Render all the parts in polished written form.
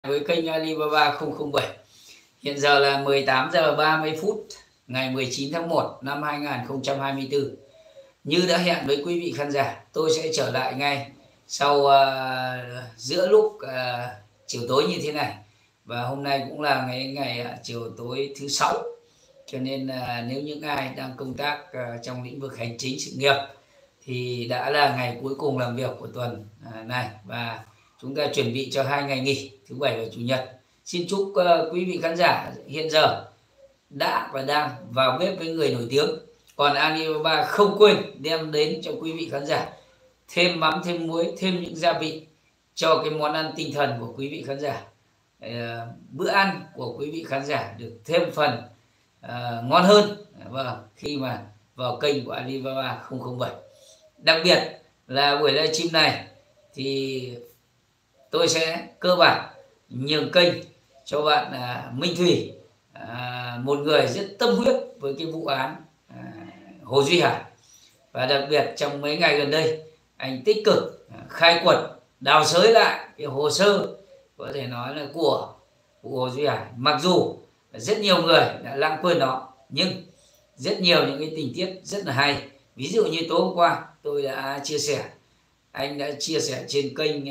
Với kênh Alibaba 007. Hiện giờ là 18 giờ 30 phút ngày 19 tháng 1 năm 2024. Như đã hẹn với quý vị khán giả, tôi sẽ trở lại ngay sau giữa lúc chiều tối như thế này. Và hôm nay cũng là ngày chiều tối thứ Sáu. Cho nên nếu những ai đang công tác trong lĩnh vực hành chính sự nghiệp thì đã là ngày cuối cùng làm việc của tuần này, và chúng ta chuẩn bị cho 2 ngày nghỉ thứ Bảy và Chủ nhật. Xin chúc quý vị khán giả hiện giờ đã và đang vào bếp với người nổi tiếng. Còn Alibaba không quên đem đến cho quý vị khán giả thêm mắm, thêm muối, thêm những gia vị cho cái món ăn tinh thần của quý vị khán giả. Bữa ăn của quý vị khán giả được thêm phần ngon hơn khi mà vào kênh của Alibaba 007. Đặc biệt là buổi livestream này thì tôi sẽ cơ bản nhường kênh cho bạn Minh Thủy, một người rất tâm huyết với cái vụ án Hồ Duy Hải. Và đặc biệt trong mấy ngày gần đây anh tích cực khai quật, đào xới lại cái hồ sơ có thể nói là của vụ Hồ Duy Hải. Mặc dù rất nhiều người đã lãng quên nó, nhưng rất nhiều những cái tình tiết rất là hay. Ví dụ như tối hôm qua tôi đã chia sẻ, anh đã chia sẻ trên kênh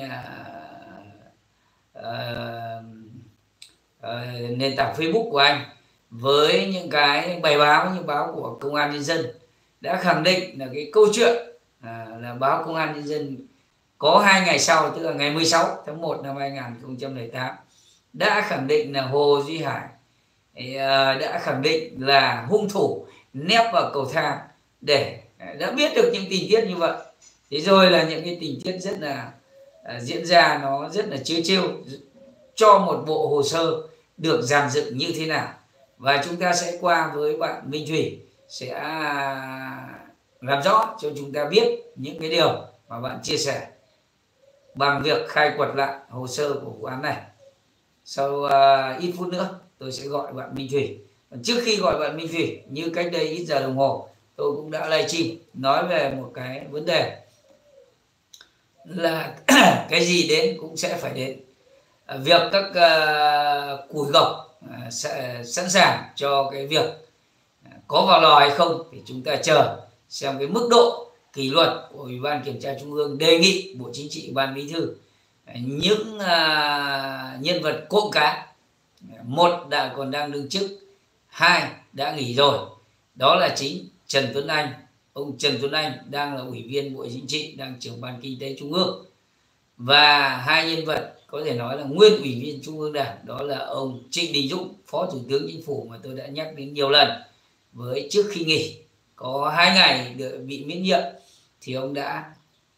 nền tảng Facebook của anh, với những cái bài báo như báo của Công an Nhân dân đã khẳng định là cái câu chuyện là báo Công an Nhân dân có 2 ngày sau, tức là ngày 16 tháng 1 năm 2008 đã khẳng định là Hồ Duy Hải đã khẳng định là hung thủ nép vào cầu thang, để đã biết được những tình tiết như vậy. Thế rồi là những cái tình tiết rất là diễn ra nó rất là trớ trêu cho một bộ hồ sơ được dàn dựng như thế nào. Và chúng ta sẽ qua với bạn Minh Thủy sẽ làm rõ cho chúng ta biết những cái điều mà bạn chia sẻ bằng việc khai quật lại hồ sơ của vụ án này. Sau ít phút nữa tôi sẽ gọi bạn Minh Thủy. Trước khi gọi bạn Minh Thủy, như cách đây ít giờ đồng hồ, tôi cũng đã livestream nói về một cái vấn đề là cái gì đến cũng sẽ phải đến. Việc các củi gộc sẵn sàng cho cái việc có vào lò hay không thì chúng ta chờ xem cái mức độ kỷ luật của Ủy ban Kiểm tra Trung ương đề nghị Bộ Chính trị, Ban Bí thư những nhân vật cộm cá, một còn đang đương chức, 2 đã nghỉ rồi, đó là chính Trần Tuấn Anh. Ông Trần Tuấn Anh đang là Ủy viên Bộ Chính trị, đang trưởng Ban Kinh tế Trung ương. Và 2 nhân vật có thể nói là nguyên Ủy viên Trung ương Đảng, đó là ông Trịnh Đình Dũng, Phó Thủ tướng Chính phủ mà tôi đã nhắc đến nhiều lần. Với trước khi nghỉ có 2 ngày bị miễn nhiệm thì ông đã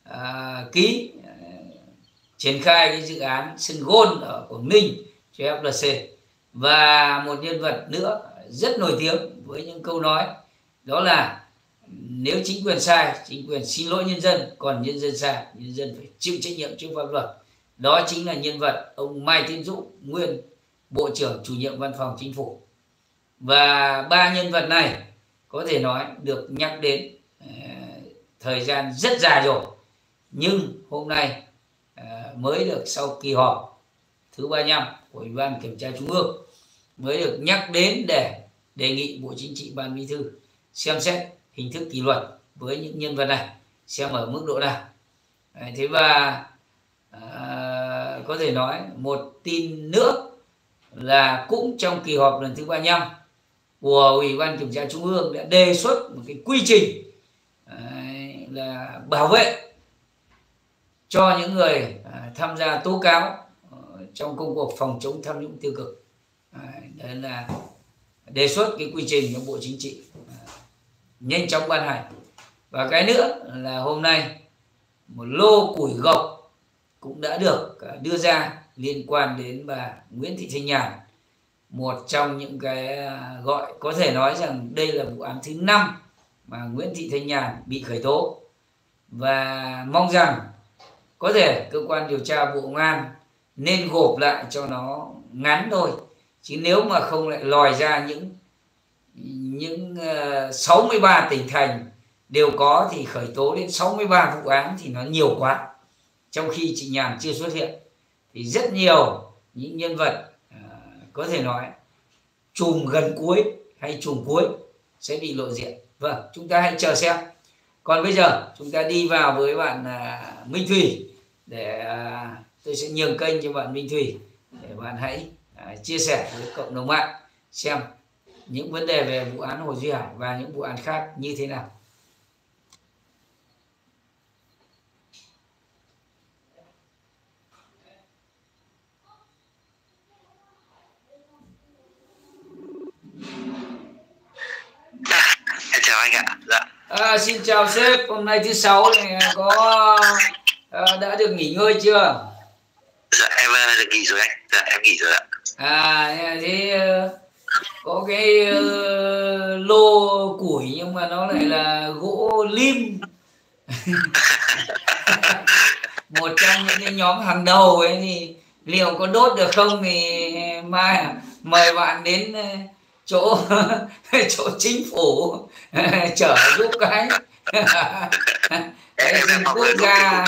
ký triển khai cái dự án sân golf ở Quảng Ninh cho FLC. Và một nhân vật nữa rất nổi tiếng với những câu nói đó là nếu chính quyền sai, chính quyền xin lỗi nhân dân, còn nhân dân sai, nhân dân phải chịu trách nhiệm trước pháp luật. Đó chính là nhân vật ông Mai Tiến Dũng, nguyên Bộ trưởng Chủ nhiệm Văn phòng Chính phủ. Và 3 nhân vật này có thể nói được nhắc đến thời gian rất dài rồi, nhưng hôm nay mới được sau kỳ họp thứ 35 của Ủy ban Kiểm tra Trung ương mới được nhắc đến để đề nghị Bộ Chính trị, Ban Bí thư xem xét hình thức kỷ luật với những nhân vật này, xem ở mức độ nào. Thế và có thể nói một tin nữa là cũng trong kỳ họp lần thứ 35 của Ủy ban Kiểm tra Trung ương đã đề xuất một cái quy trình là bảo vệ cho những người tham gia tố cáo trong công cuộc phòng chống tham nhũng tiêu cực. Đấy là đề xuất cái quy trình của Bộ Chính trị nhanh chóng ban hành. Và cái nữa là hôm nay một lô củi gộc cũng đã được đưa ra liên quan đến bà Nguyễn Thị Thanh Nhàn, một trong những cái gọi có thể nói rằng đây là vụ án thứ 5 mà Nguyễn Thị Thanh Nhàn bị khởi tố. Và mong rằng có thể cơ quan điều tra Bộ Công an nên gộp lại cho nó ngắn thôi, chứ nếu mà không lại lòi ra những 63 tỉnh thành đều có thì khởi tố đến 63 vụ án thì nó nhiều quá. Trong khi chị Nhàn chưa xuất hiện thì rất nhiều những nhân vật có thể nói chùm gần cuối hay chùm cuối sẽ bị lộ diện. Vâng, chúng ta hãy chờ xem. Còn bây giờ chúng ta đi vào với bạn Minh Thùy, để tôi sẽ nhường kênh cho bạn Minh Thùy để bạn hãy chia sẻ với cộng đồng mạng xem những vấn đề về vụ án Hồ Duy Hải và những vụ án khác như thế nào. Chào anh ạ. Dạ. Xin chào sếp, hôm nay thứ sáu này có đã được nghỉ ngơi chưa? Dạ em được nghỉ rồi anh. Dạ em nghỉ rồi ạ. Thế có cái lô củi nhưng mà nó lại là gỗ lim. Một trong những cái nhóm hàng đầu ấy, thì liệu có đốt được không thì mai mời bạn đến chỗ chính phủ chở giúp cái. Em đang mong quốc gia.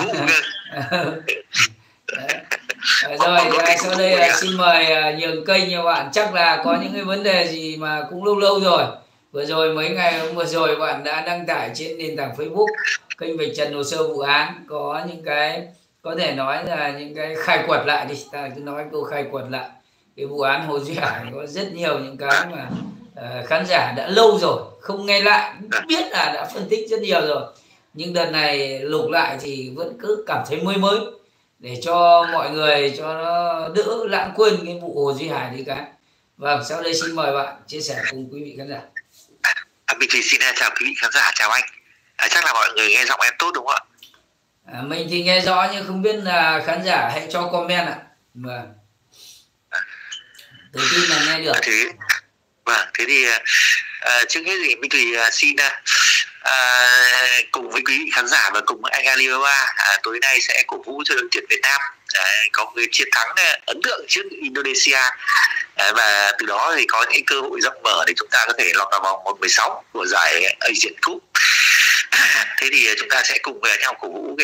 Rồi sau đây xin mời nhường kênh cho bạn. Chắc là có những cái vấn đề gì mà cũng lâu rồi. Vừa rồi mấy ngày vừa rồi bạn đã đăng tải trên nền tảng Facebook kênh Vạch Trần Hồ Sơ Vụ Án, có những cái có thể nói là những cái khai quật lại đi, ta cứ nói câu khai quật lại cái vụ án Hồ Duy Hải. Có rất nhiều những cái mà khán giả đã lâu rồi không nghe lại, biết là đã phân tích rất nhiều rồi, nhưng đợt này lục lại thì vẫn cứ cảm thấy mới để cho mọi người cho nó đỡ lãng quên cái vụ Hồ Duy Hải đi cái. Vâng, sau đây xin mời bạn chia sẻ cùng quý vị khán giả. Mình thì xin chào quý vị khán giả, chào anh. Chắc là mọi người nghe giọng em tốt đúng không ạ? Mình thì nghe rõ nhưng không biết là khán giả hãy cho comment ạ. Vâng. Tự tin là nghe được. Thế thì trước hết thì mình thì xin cùng với quý vị khán giả và cùng với anh Alibaba tối nay sẽ cổ vũ cho đội tuyển Việt Nam có cái chiến thắng ấn tượng trước Indonesia, và từ đó thì có những cơ hội rộng mở để chúng ta có thể lọt vào vòng 1/16 của giải Asian Cup. Thế thì chúng ta sẽ cùng với nhau cổ vũ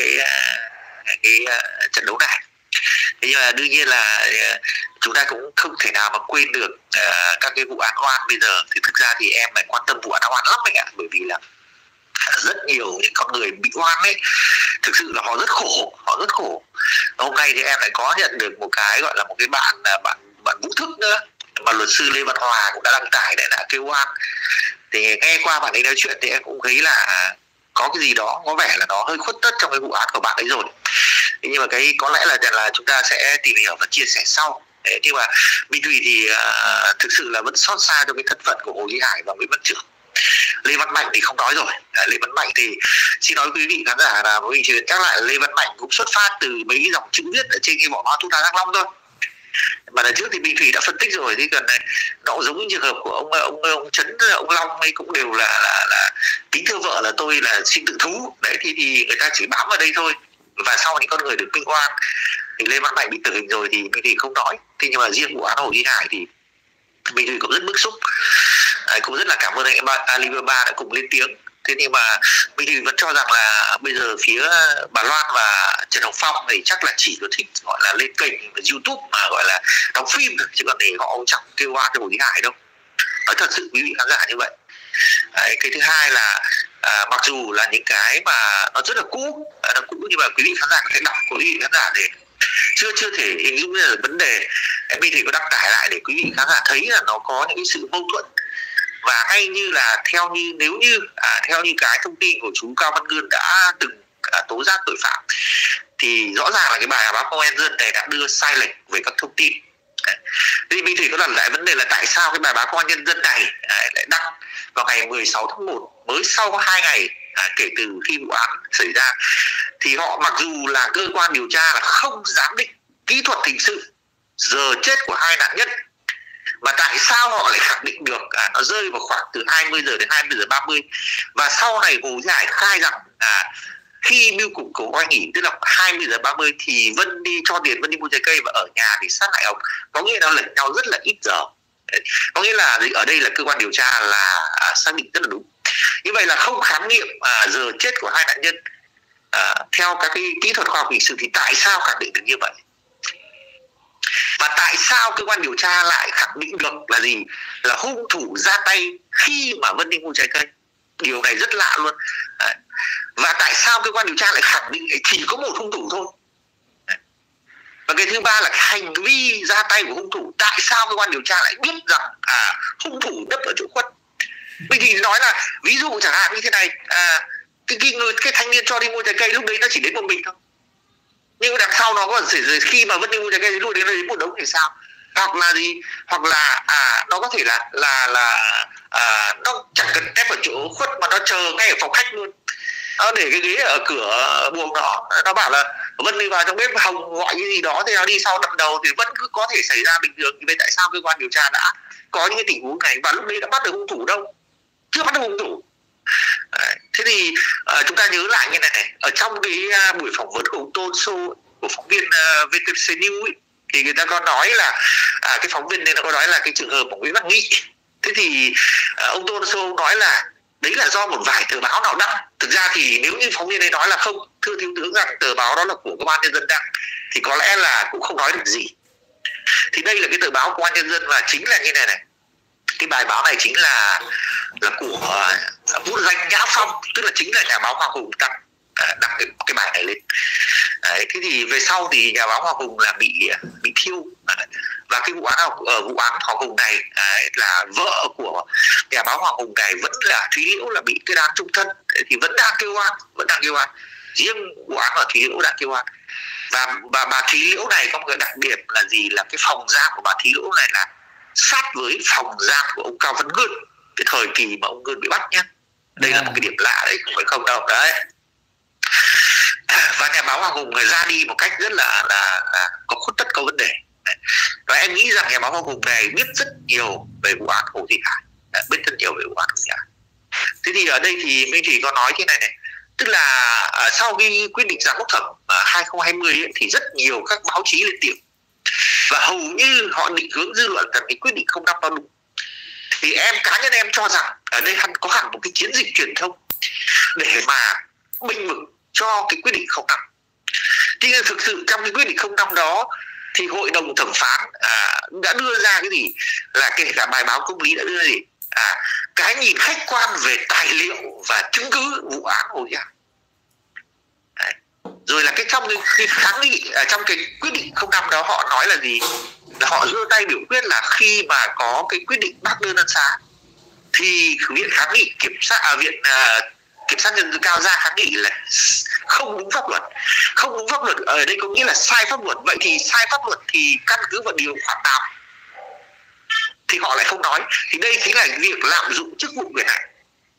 cái trận đấu này. Thế nhưng mà đương nhiên là chúng ta cũng không thể nào mà quên được các cái vụ án oan bây giờ. Thì thực ra thì em lại quan tâm vụ án oan lắm anh ạ, bởi vì là rất nhiều những con người bị oan ấy, thực sự là họ rất khổ. Hôm nay thì em lại có nhận được một cái gọi là một cái bạn Vũ Thức nữa, mà luật sư Lê Văn Hòa cũng đã đăng tải để đã kêu oan. Thì nghe qua bạn ấy nói chuyện thì em cũng thấy là có cái gì đó có vẻ là nó hơi khuất tất trong cái vụ án của bạn ấy rồi. Thế nhưng mà cái có lẽ là chúng ta sẽ tìm hiểu và chia sẻ sau. Thế nhưng mà Minh Thùy thì thực sự là vẫn xót xa cho cái thân phận của Hồ Duy Hải và Nguyễn Văn Trưởng. Lê Văn Mạnh thì không nói rồi. Lê Văn Mạnh thì xin nói quý vị khán giả là mình chỉ nhắc lại Lê Văn Mạnh cũng xuất phát từ mấy cái dòng chữ viết ở trên cái vỏ bao thuốc lá Thăng Long thôi. Mà lần trước thì Minh Thùy đã phân tích rồi, thì gần này nó cũng giống như trường hợp của ông Trấn, ông Long ấy cũng đều là kính thưa vợ là tôi là xin tự thú đấy, thì người ta chỉ bám vào đây thôi. Và sau những con người được minh oan thì Lê Văn Mạnh bị tử hình rồi thì Minh Thùy không nói. Thế nhưng mà riêng vụ án Hồ Duy Hải thì Minh Thùy cũng rất bức xúc. Cũng rất là cảm ơn anh Alibaba đã cùng lên tiếng. Thế nhưng mà Minh Thùy vẫn cho rằng là bây giờ phía bà Loan và Trần Hồng Phong thì chắc là chỉ có thích gọi là lên kênh YouTube mà gọi là đóng phim thôi, chứ còn thì họ không chẳng kêu oan cho Hồ Duy Hải đâu. Nói thật sự quý vị khán giả như vậy. Cái thứ hai là mặc dù là những cái mà nó rất là cũ nhưng mà quý vị khán giả có thể đọc của quý vị khán giả để chưa thể hình dung ra vấn đề. Minh Thùy có đăng tải lại để quý vị khán giả thấy là nó có những cái sự mâu thuẫn. Và ngay như là theo như cái thông tin của chú Cao Văn Ngươn đã từng tố giác tội phạm, thì rõ ràng là cái bài báo Công an Nhân dân này đã đưa sai lệch về các thông tin. Thì Minh Thùy có đặt lại vấn đề là tại sao cái bài báo Công an Nhân dân này lại đăng vào ngày 16 tháng 1, mới sau 2 ngày kể từ khi vụ án xảy ra. Thì họ mặc dù là cơ quan điều tra là không giám định kỹ thuật hình sự giờ chết của hai nạn nhân, mà tại sao họ lại khẳng định được nó rơi vào khoảng từ 20 giờ đến 20 giờ 30. Và sau này Hồ Duy Hải khai rằng khi mưu cục của oai nghỉ, tức là 20 giờ 30 thì Vân đi cho tiền, Vân đi mua trái cây và ở nhà thì sát hại ông. Có nghĩa là lệch nhau rất là ít giờ. Có nghĩa là ở đây là cơ quan điều tra là xác định rất là đúng. Như vậy là không khám nghiệm giờ chết của hai nạn nhân theo các cái kỹ thuật khoa học hình sự, thì tại sao khẳng định được như vậy? Và tại sao cơ quan điều tra lại khẳng định được là gì? Là hung thủ ra tay khi mà Vân đi mua trái cây. Điều này rất lạ luôn. Đấy. Và tại sao cơ quan điều tra lại khẳng định chỉ có một hung thủ thôi? Đấy. Và cái thứ ba là hành vi ra tay của hung thủ. Tại sao cơ quan điều tra lại biết rằng hung thủ nấp ở chỗ khuất? Mình thì nói là ví dụ chẳng hạn như thế này, cái thanh niên cho đi mua trái cây lúc đấy nó chỉ đến một mình thôi, nhưng đằng sau nó có khi mà Vân đi mua trái cây lúc đấy nó đến một đống thì sao? Hoặc là gì? Hoặc là nó có thể là nó chẳng cần ép ở chỗ khuất mà nó chờ ngay ở phòng khách luôn, nó để cái ghế ở cửa buồng nó bảo là Vân đi vào trong bếp, Hồng gọi cái gì đó thì nó đi sau đập đầu, thì vẫn cứ có thể xảy ra bình thường. Thì vậy tại sao cơ quan điều tra đã có những cái tình huống này và lúc đấy đã bắt được hung thủ đâu? Chưa bắt được hung thủ. Đấy. Thế thì chúng ta nhớ lại như này, ở trong cái buổi phỏng vấn của ông Tôn Sô, của phóng viên VTC News ấy, thì người ta có nói là cái phóng viên này nó có nói là cái trường hợp của Nguyễn Văn Nghị. Thế thì ông Tôn Sô nói là đấy là do một vài tờ báo nào đăng. Thực ra thì nếu như phóng viên ấy nói là không, thưa thiếu tướng rằng tờ báo đó là của Công an Nhân dân đăng, thì có lẽ là cũng không nói được gì. Thì đây là cái tờ báo Công an Nhân dân và chính là như này. Cái bài báo này chính là của Vũ Danh Nhã Phong, tức là chính là nhà báo Hoàng Hùng đăng cái bài này lên. Đấy, thế thì về sau thì nhà báo Hoàng Hùng là bị thiêu. Và cái vụ án Hoàng Hùng này là vợ của nhà báo Hoàng Hùng này vẫn là Thúy Liễu là bị kết án chung thân, thì vẫn đang kêu oan. Riêng vụ án ở Thúy Liễu đang kêu oan. Và bà Thúy Liễu này có một cái đặc điểm là gì? Là cái phòng giam của bà Thúy Liễu này là sát với phòng giam của ông Cao Văn Gơn cái thời kỳ mà ông Gơn bị bắt nhé. Đây là một cái điểm lạ đấy, không phải không đâu đấy. Và nhà báo Hoàng Hùng ra đi một cách rất là có khuất tất, có vấn đề. Và em nghĩ rằng nhà báo Hoàng Hùng này biết rất nhiều về vụ án Hồ Thị Hải, biết rất nhiều về vụ án Hồ Thị Hải. Thế thì ở đây thì mình chỉ có nói thế này, tức là sau khi quyết định giám đốc thẩm 2020 ấy, thì rất nhiều các báo chí lên tiếng và hầu như họ định hướng dư luận rằng cái quyết định 05 nó đúng. Thì cá nhân em cho rằng ở đây có hẳn một cái chiến dịch truyền thông để mà bênh vực cho cái quyết định 05. Thì thực sự trong cái quyết định 05 đó thì hội đồng thẩm phán đã đưa ra cái gì, là kể cả bài báo công lý đã đưa ra gì, cái nhìn khách quan về tài liệu và chứng cứ vụ án Hồ Thị Hải. Rồi là trong cái kháng nghị trong cái quyết định 05 đó họ nói là gì, là họ giơ tay biểu quyết là khi mà có cái quyết định bác đơn ân xá thì viện kháng nghị kiểm sát nhân dân cao ra kháng nghị là không đúng pháp luật. Không đúng pháp luật ở đây có nghĩa là sai pháp luật. Vậy thì sai pháp luật thì căn cứ vào điều khoản nào thì họ lại không nói. Thì đây chính là việc lạm dụng chức vụ quyền hạn.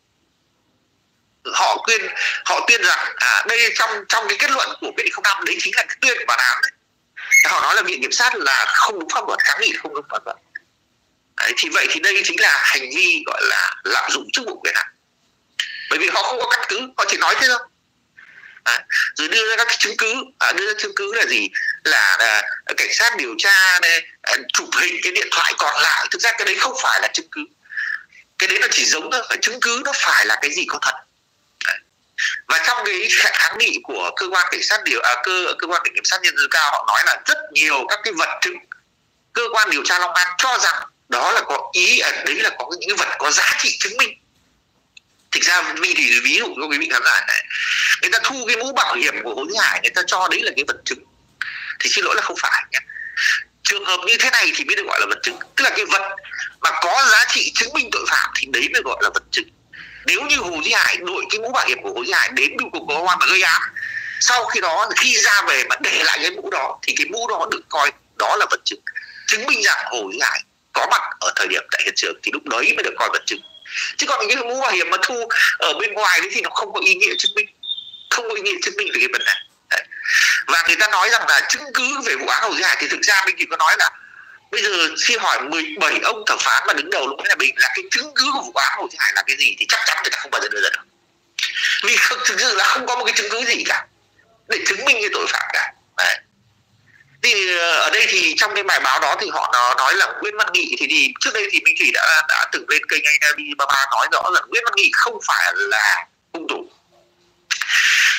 Họ tuyên rằng đây trong cái kết luận của quyết định 05 đấy chính là cái tuyên của bản án đấy. Họ nói là viện kiểm sát là không đúng pháp luật, kháng nghị không đúng pháp luật. Đấy, thì vậy thì đây chính là hành vi gọi là lạm dụng chức vụ quyền hạn. Bởi vì họ không có căn cứ, họ chỉ nói thế thôi. Rồi đưa ra các cái chứng cứ, đưa ra chứng cứ là gì, là cảnh sát điều tra này, chụp hình cái điện thoại còn lại. Thực ra cái đấy không phải là chứng cứ, cái đấy nó chỉ giống thôi. Chứng cứ nó phải là cái gì có thật. Và trong cái kháng nghị của cơ quan cảnh sát cơ quan kiểm sát nhân dân cao, họ nói là rất nhiều các cái vật chứng, cơ quan điều tra Long An cho rằng đó là có ý đấy là có những vật có giá trị chứng minh. Thực ra mình thì ví dụ cho quý vị khán giả này, người ta thu cái mũ bảo hiểm của Hồ Thị Hải, người ta cho đấy là cái vật chứng, thì xin lỗi là không phải nhé. Trường hợp như thế này thì mới được gọi là vật chứng, tức là cái vật mà có giá trị chứng minh tội phạm thì đấy mới gọi là vật chứng. Nếu như Hồ Thị Hải đội cái mũ bảo hiểm của Hồ Thị Hải đến biêu cục công an mà gây án, sau khi đó khi ra về mà để lại cái mũ đó thì cái mũ đó được coi đó là vật chứng, chứng minh rằng Hồ Thị Hải có mặt ở thời điểm tại hiện trường, thì lúc đấy mới được coi vật chứng. Chứ còn cái mũ bảo hiểm mà thu ở bên ngoài đấy thì nó không có ý nghĩa chứng minh, không có ý nghĩa chứng minh về cái vấn đề này. Và người ta nói rằng là chứng cứ về vụ án Hồ Thị Hải thì thực ra mình chỉ có nói là bây giờ khi hỏi 17 ông thẩm phán mà đứng đầu lúc là mình là cái chứng cứ của vụ án Hồ Thị Hải là cái gì thì chắc chắn người ta không bao giờ đưa ra được, vì thực sự là không có một cái chứng cứ gì cả để chứng minh cái tội phạm cả. Đấy. Thì ở đây thì trong cái bài báo đó thì họ nói là Nguyễn Văn Nghị thì trước đây thì Minh Thủy đã từng lên kênh anh Alibaba nói rõ rằng Nguyễn Văn Nghị không phải là hung thủ.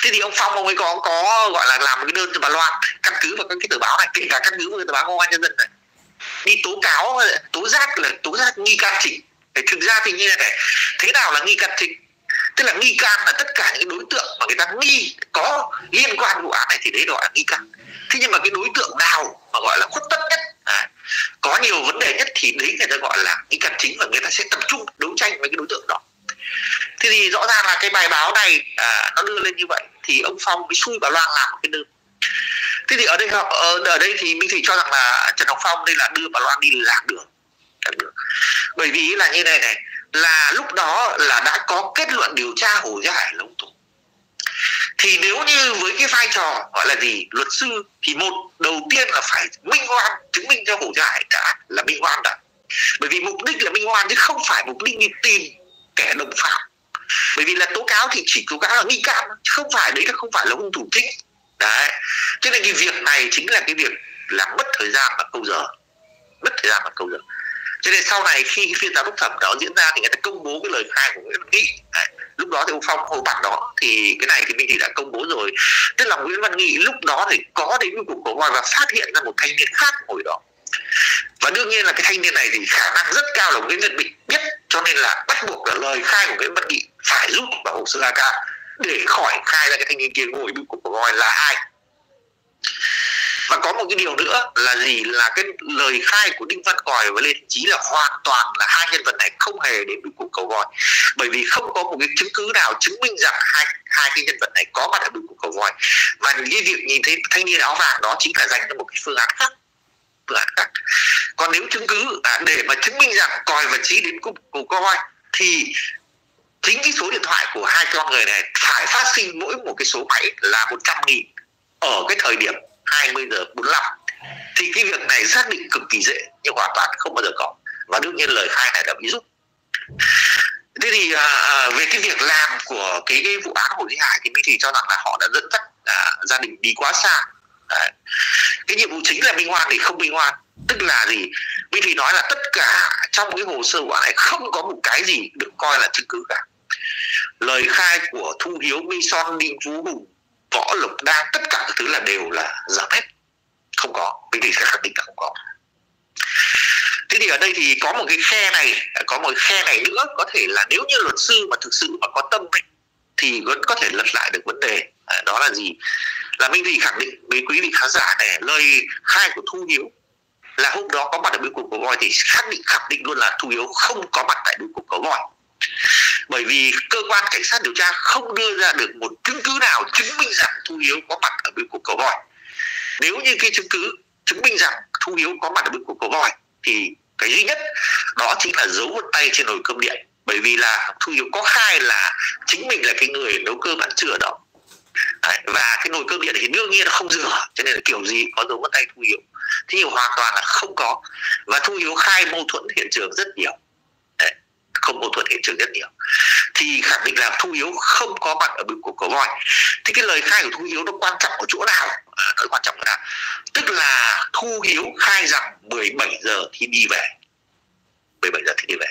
Thế thì ông Phong ông ấy có gọi là làm một cái đơn cho bà Loan, căn cứ vào các cái tờ báo này, kể cả căn cứ vào cái tờ báo Công an Nhân dân này, đi tố cáo, tố giác nghi can Trịnh. Thực ra thì như này, thế nào là nghi can Trịnh? Tức là nghi can là tất cả những đối tượng mà người ta nghi có liên quan vụ án này thì đấy gọi là nghi can. Thế nhưng mà cái đối tượng nào mà gọi là khuất tất nhất, có nhiều vấn đề nhất thì đấy người ta gọi là nghi can chính, và người ta sẽ tập trung đấu tranh với cái đối tượng đó. Thế thì rõ ràng là cái bài báo này nó đưa lên như vậy thì ông Phong mới xui bà Loan làm một cái đơn. Thế thì ở đây thì Minh Thủy cho rằng là Trần Ngọc Phong đây là đưa bà Loan đi lạc đường. Bởi vì là như này là lúc đó là đã có kết luận điều tra Hồ Gia Hải là hung thủ. Thì nếu như với cái vai trò gọi là gì, luật sư, thì đầu tiên là phải minh oan, chứng minh cho Hồ Gia Hải đã là minh oan đã. Bởi vì mục đích là minh oan chứ không phải mục đích đi tìm kẻ đồng phạm. Bởi vì là tố cáo thì chỉ tố cáo là nghi can, không phải đấy, không phải là hung thủ chính. Đấy. Cho nên cái việc này chính là cái việc làm mất thời gian và câu giờ. Cho nên sau này khi phiên tòa phúc thẩm đó diễn ra thì người ta công bố cái lời khai của Nguyễn Văn Nghị. Lúc đó thì ông Phong hồi bản đó thì cái này thì mình thì đã công bố rồi. Tức là Nguyễn Văn Nghị lúc đó thì có đến cái cuộc cổ voi và phát hiện ra một thanh niên khác ngồi đó. Và đương nhiên là cái thanh niên này thì khả năng rất cao là Nguyễn Văn Nghị biết, cho nên là bắt buộc là lời khai của Nguyễn Văn Nghị phải rút vào hồ sơ AK để khỏi khai ra cái thanh niên kia ngồi bên cuộc cổ voi là ai. Và có một cái điều nữa là gì, là cái lời khai của Đinh Văn Còi và Lê Thành Chí là hoàn toàn là hai nhân vật này không hề đến bên cuộc cầu voi, bởi vì không có một cái chứng cứ nào chứng minh rằng hai cái nhân vật này có mặt ở bên cuộc cầu voi, mà cái việc nhìn thấy thanh niên áo vàng đó chính là dành cho một cái phương án khác. Còn nếu chứng cứ để mà chứng minh rằng Còi và Chí đến cuộc cầu voi thì chính cái số điện thoại của hai con người này phải phát sinh mỗi một cái số máy là 100.000 ở cái thời điểm 20 giờ 45, thì cái việc này xác định cực kỳ dễ nhưng hoàn toàn không bao giờ có, và đương nhiên lời khai này đã bị rút. Thế thì về cái việc làm của cái vụ án Hồ Duy Hải thì Minh Thủy cho rằng là họ đã dẫn dắt gia đình đi quá xa. Cái nhiệm vụ chính là minh oan thì không minh oan, tức là gì, Minh Thủy nói là tất cả trong cái hồ sơ vụ án này không có một cái gì được coi là chứng cứ cả. Lời khai của Thu Hiếu, My Son, Đinh Phú Hùng, Võ Lộc Đan, tất cả các thứ là đều là giả hết, không có. Minh Thủy sẽ khẳng định là không có. Thế thì ở đây thì có một cái khe này nữa, có thể là nếu như luật sư mà thực sự mà có tâm ấy, thì vẫn có thể lật lại được vấn đề. Đó là gì, là Minh Thủy khẳng định với quý vị khán giả này, lời khai của Thu Hiếu là hôm đó có mặt ở bên cuộc cầu voi thì khẳng định luôn là Thu Hiếu không có mặt tại bên cuộc cầu voi, bởi vì cơ quan cảnh sát điều tra không đưa ra được một chứng cứ nào chứng minh rằng Thu Hiếu có mặt ở bên cuộc cầu voi. Nếu như cái chứng cứ chứng minh rằng Thu Hiếu có mặt ở bên cuộc cầu voi thì cái duy nhất đó chính là dấu vân tay trên nồi cơm điện, bởi vì là Thu Hiếu có khai là chính mình là cái người nấu cơm ăn trưa đó. Và cái nồi cơm điện thì đương nhiên là không rửa, cho nên là kiểu gì có dấu vân tay Thu Hiếu, thì hoàn toàn là không có. Và Thu Hiếu khai mâu thuẫn hiện trường rất nhiều, không mâu thuẫn hiện trường rất nhiều, thì khẳng định là Thu Hiếu không có mặt ở bên cuộc cầu voi. Thì cái lời khai của Thu Hiếu nó quan trọng ở chỗ nào? Nó quan trọng ở nào? Tức là Thu Hiếu khai rằng 17 giờ thì đi về. 17 giờ thì đi về.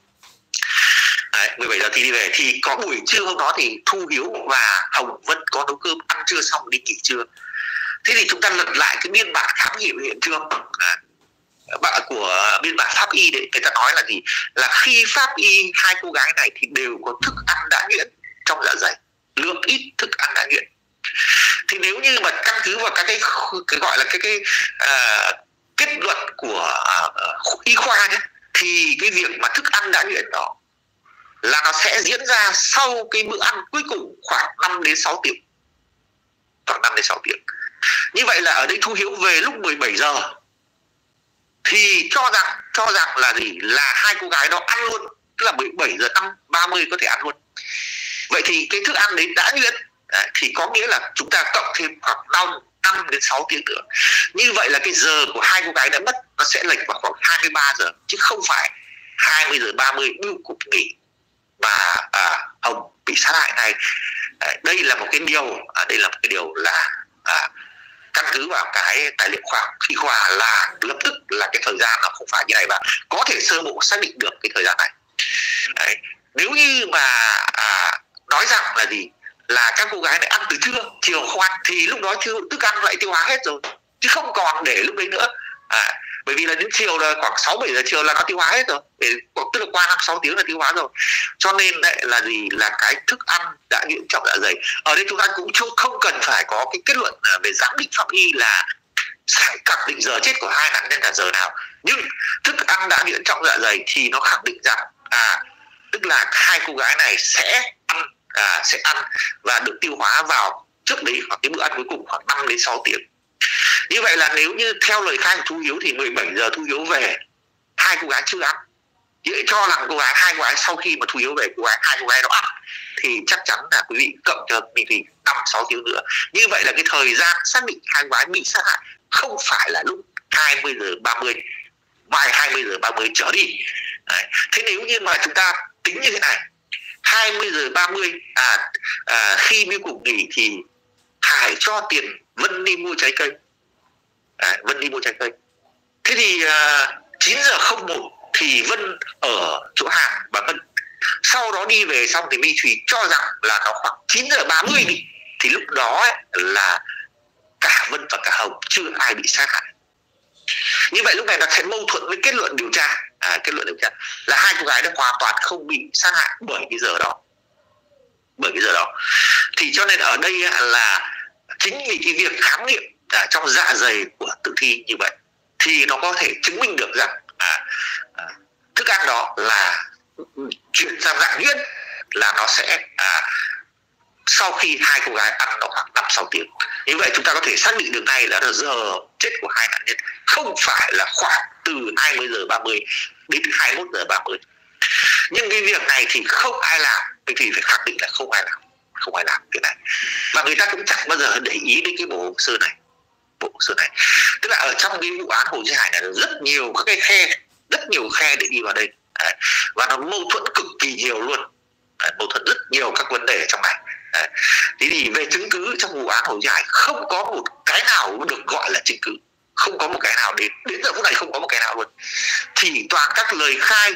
17 giờ thì đi về, thì có buổi trưa hôm đó thì Thu Hiếu và Hồng Vân có nấu cơm ăn trưa xong đi nghỉ trưa. Thế thì chúng ta lật lại cái biên bản khám nghiệm hiện trường của biên bản pháp y đấy, người ta nói là gì, là khi pháp y hai cô gái này thì đều có thức ăn đã nhuyễn trong dạ dày, lượng ít thức ăn đã nhuyễn. Thì nếu như mà căn cứ vào các cái gọi là cái kết luận của y khoa nhé, thì cái việc mà thức ăn đã nhuyễn đó là nó sẽ diễn ra sau cái bữa ăn cuối cùng khoảng 5 đến 6 tiếng. Khoảng 5 đến 6 tiếng. Như vậy là ở đây Thu Hiếu về lúc 17 giờ thì cho rằng là gì, là hai cô gái đó ăn luôn, tức là 17 giờ 30 có thể ăn luôn. Vậy thì cái thức ăn đấy đã nhuyễn, thì có nghĩa là chúng ta cộng thêm khoảng 5 đến 6 tiếng nữa. Như vậy là cái giờ của hai cô gái đã mất nó sẽ lệch vào khoảng 23 giờ, chứ không phải 20 giờ 30 bưu cục nghỉ mà Hồng bị sát hại này. Đây là một cái điều là căn cứ vào cái tài liệu khoa học y khoa là lập tức là cái thời gian nó không phải như này, và có thể sơ bộ xác định được cái thời gian này. Đấy. Nếu như mà nói rằng là gì, là các cô gái này ăn từ trưa, chiều không ăn, thì lúc đó thức ăn lại tiêu hóa hết rồi, chứ không còn để lúc đấy nữa. Bởi vì là đến chiều là khoảng 6-7 giờ chiều là nó tiêu hóa hết rồi, tức là qua 5-6 tiếng là tiêu hóa rồi. Cho nên đấy là gì, là cái thức ăn đã nhiễm trọng dạ dày. Ở đây chúng ta cũng không cần phải có cái kết luận về giám định pháp y là khẳng định giờ chết của hai nạn nhân là giờ nào, nhưng thức ăn đã nhiễm trọng dạ dày thì nó khẳng định rằng tức là hai cô gái này sẽ ăn và được tiêu hóa vào trước đấy hoặc cái bữa ăn cuối cùng khoảng 5-6 tiếng. Như vậy là nếu như theo lời khai của Thu Hiếu thì 17 giờ Thu Hiếu về, hai cô gái chưa ăn. Vậy cho rằng hai cô gái sau khi mà Thu Hiếu về, hai cô gái đó ăn, thì chắc chắn là quý vị cộng cho mình thì 5-6 tiếng nữa. Như vậy là cái thời gian xác định hai cô gái bị sát hại không phải là lúc 20 giờ 30, mai 20 giờ 30 trở đi. Đấy. Thế nếu như mà chúng ta tính như thế này, 20 giờ 30 khi Biêu Cục nghỉ thì Hải cho tiền Vân đi mua trái cây. Vân đi mua trái cây. Thế thì 9 giờ 01 thì Vân ở chỗ hàng bà Vân. Sau đó đi về xong thì My Thùy cho rằng là nó khoảng 9 giờ 30 đi. Thì lúc đó là cả Vân và cả Hồng chưa ai bị sát hại. Như vậy lúc này nó sẽ mâu thuẫn với kết luận điều tra. Kết luận điều tra là hai cô gái đã hoàn toàn không bị sát hại bởi cái giờ đó. Thì cho nên ở đây là chính vì cái việc khám nghiệm trong dạ dày của tử thi như vậy thì nó có thể chứng minh được rằng thức ăn đó là chuyển sang dạng nhuyễn, là nó sẽ sau khi hai cô gái ăn nó khoảng 5-6 tiếng. Như vậy chúng ta có thể xác định được ngay là giờ chết của hai nạn nhân không phải là khoảng từ 20 giờ 30 đến 21 giờ 30. Nhưng cái việc này thì không ai làm, thì phải khẳng định là không ai làm cái này. Và người ta cũng chẳng bao giờ để ý đến cái bộ hồ sơ này. Tức là ở trong cái vụ án Hồ Chí Hải này rất nhiều các cái khe, rất nhiều khe để đi vào đây. Và nó mâu thuẫn cực kỳ nhiều luôn. Mâu thuẫn rất nhiều các vấn đề ở trong này. Thế thì về chứng cứ trong vụ án Hồ Chí Hải không có một cái nào được gọi là chứng cứ, không có một cái nào đến giờ phút này không có một cái nào luôn. Chỉ toàn các lời khai,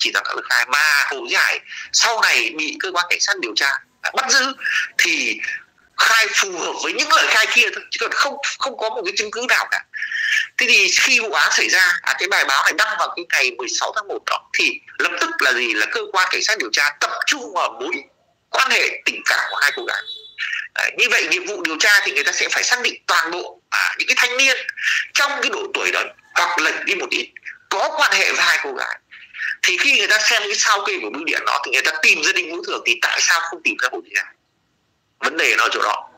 mà Hồ Chí Hải sau này bị cơ quan cảnh sát điều tra bắt giữ thì khai phù hợp với những lời khai kia thôi, chứ còn không có một cái chứng cứ nào cả. Thế thì khi vụ án xảy ra, cái bài báo này đăng vào cái ngày 16 tháng 1 đó, thì lập tức là gì, là cơ quan cảnh sát điều tra tập trung vào mối quan hệ tình cảm của hai cô gái. Như vậy nghiệp vụ điều tra thì người ta sẽ phải xác định toàn bộ những cái thanh niên trong cái độ tuổi đó hoặc lệch đi một ít có quan hệ với hai cô gái. Thì khi người ta xem cái sao kê của bưu điện đó thì người ta tìm gia đình Vũ Thường, thì tại sao không tìm ra Hồ Chí Hải? Vấn đề nó ở chỗ đó.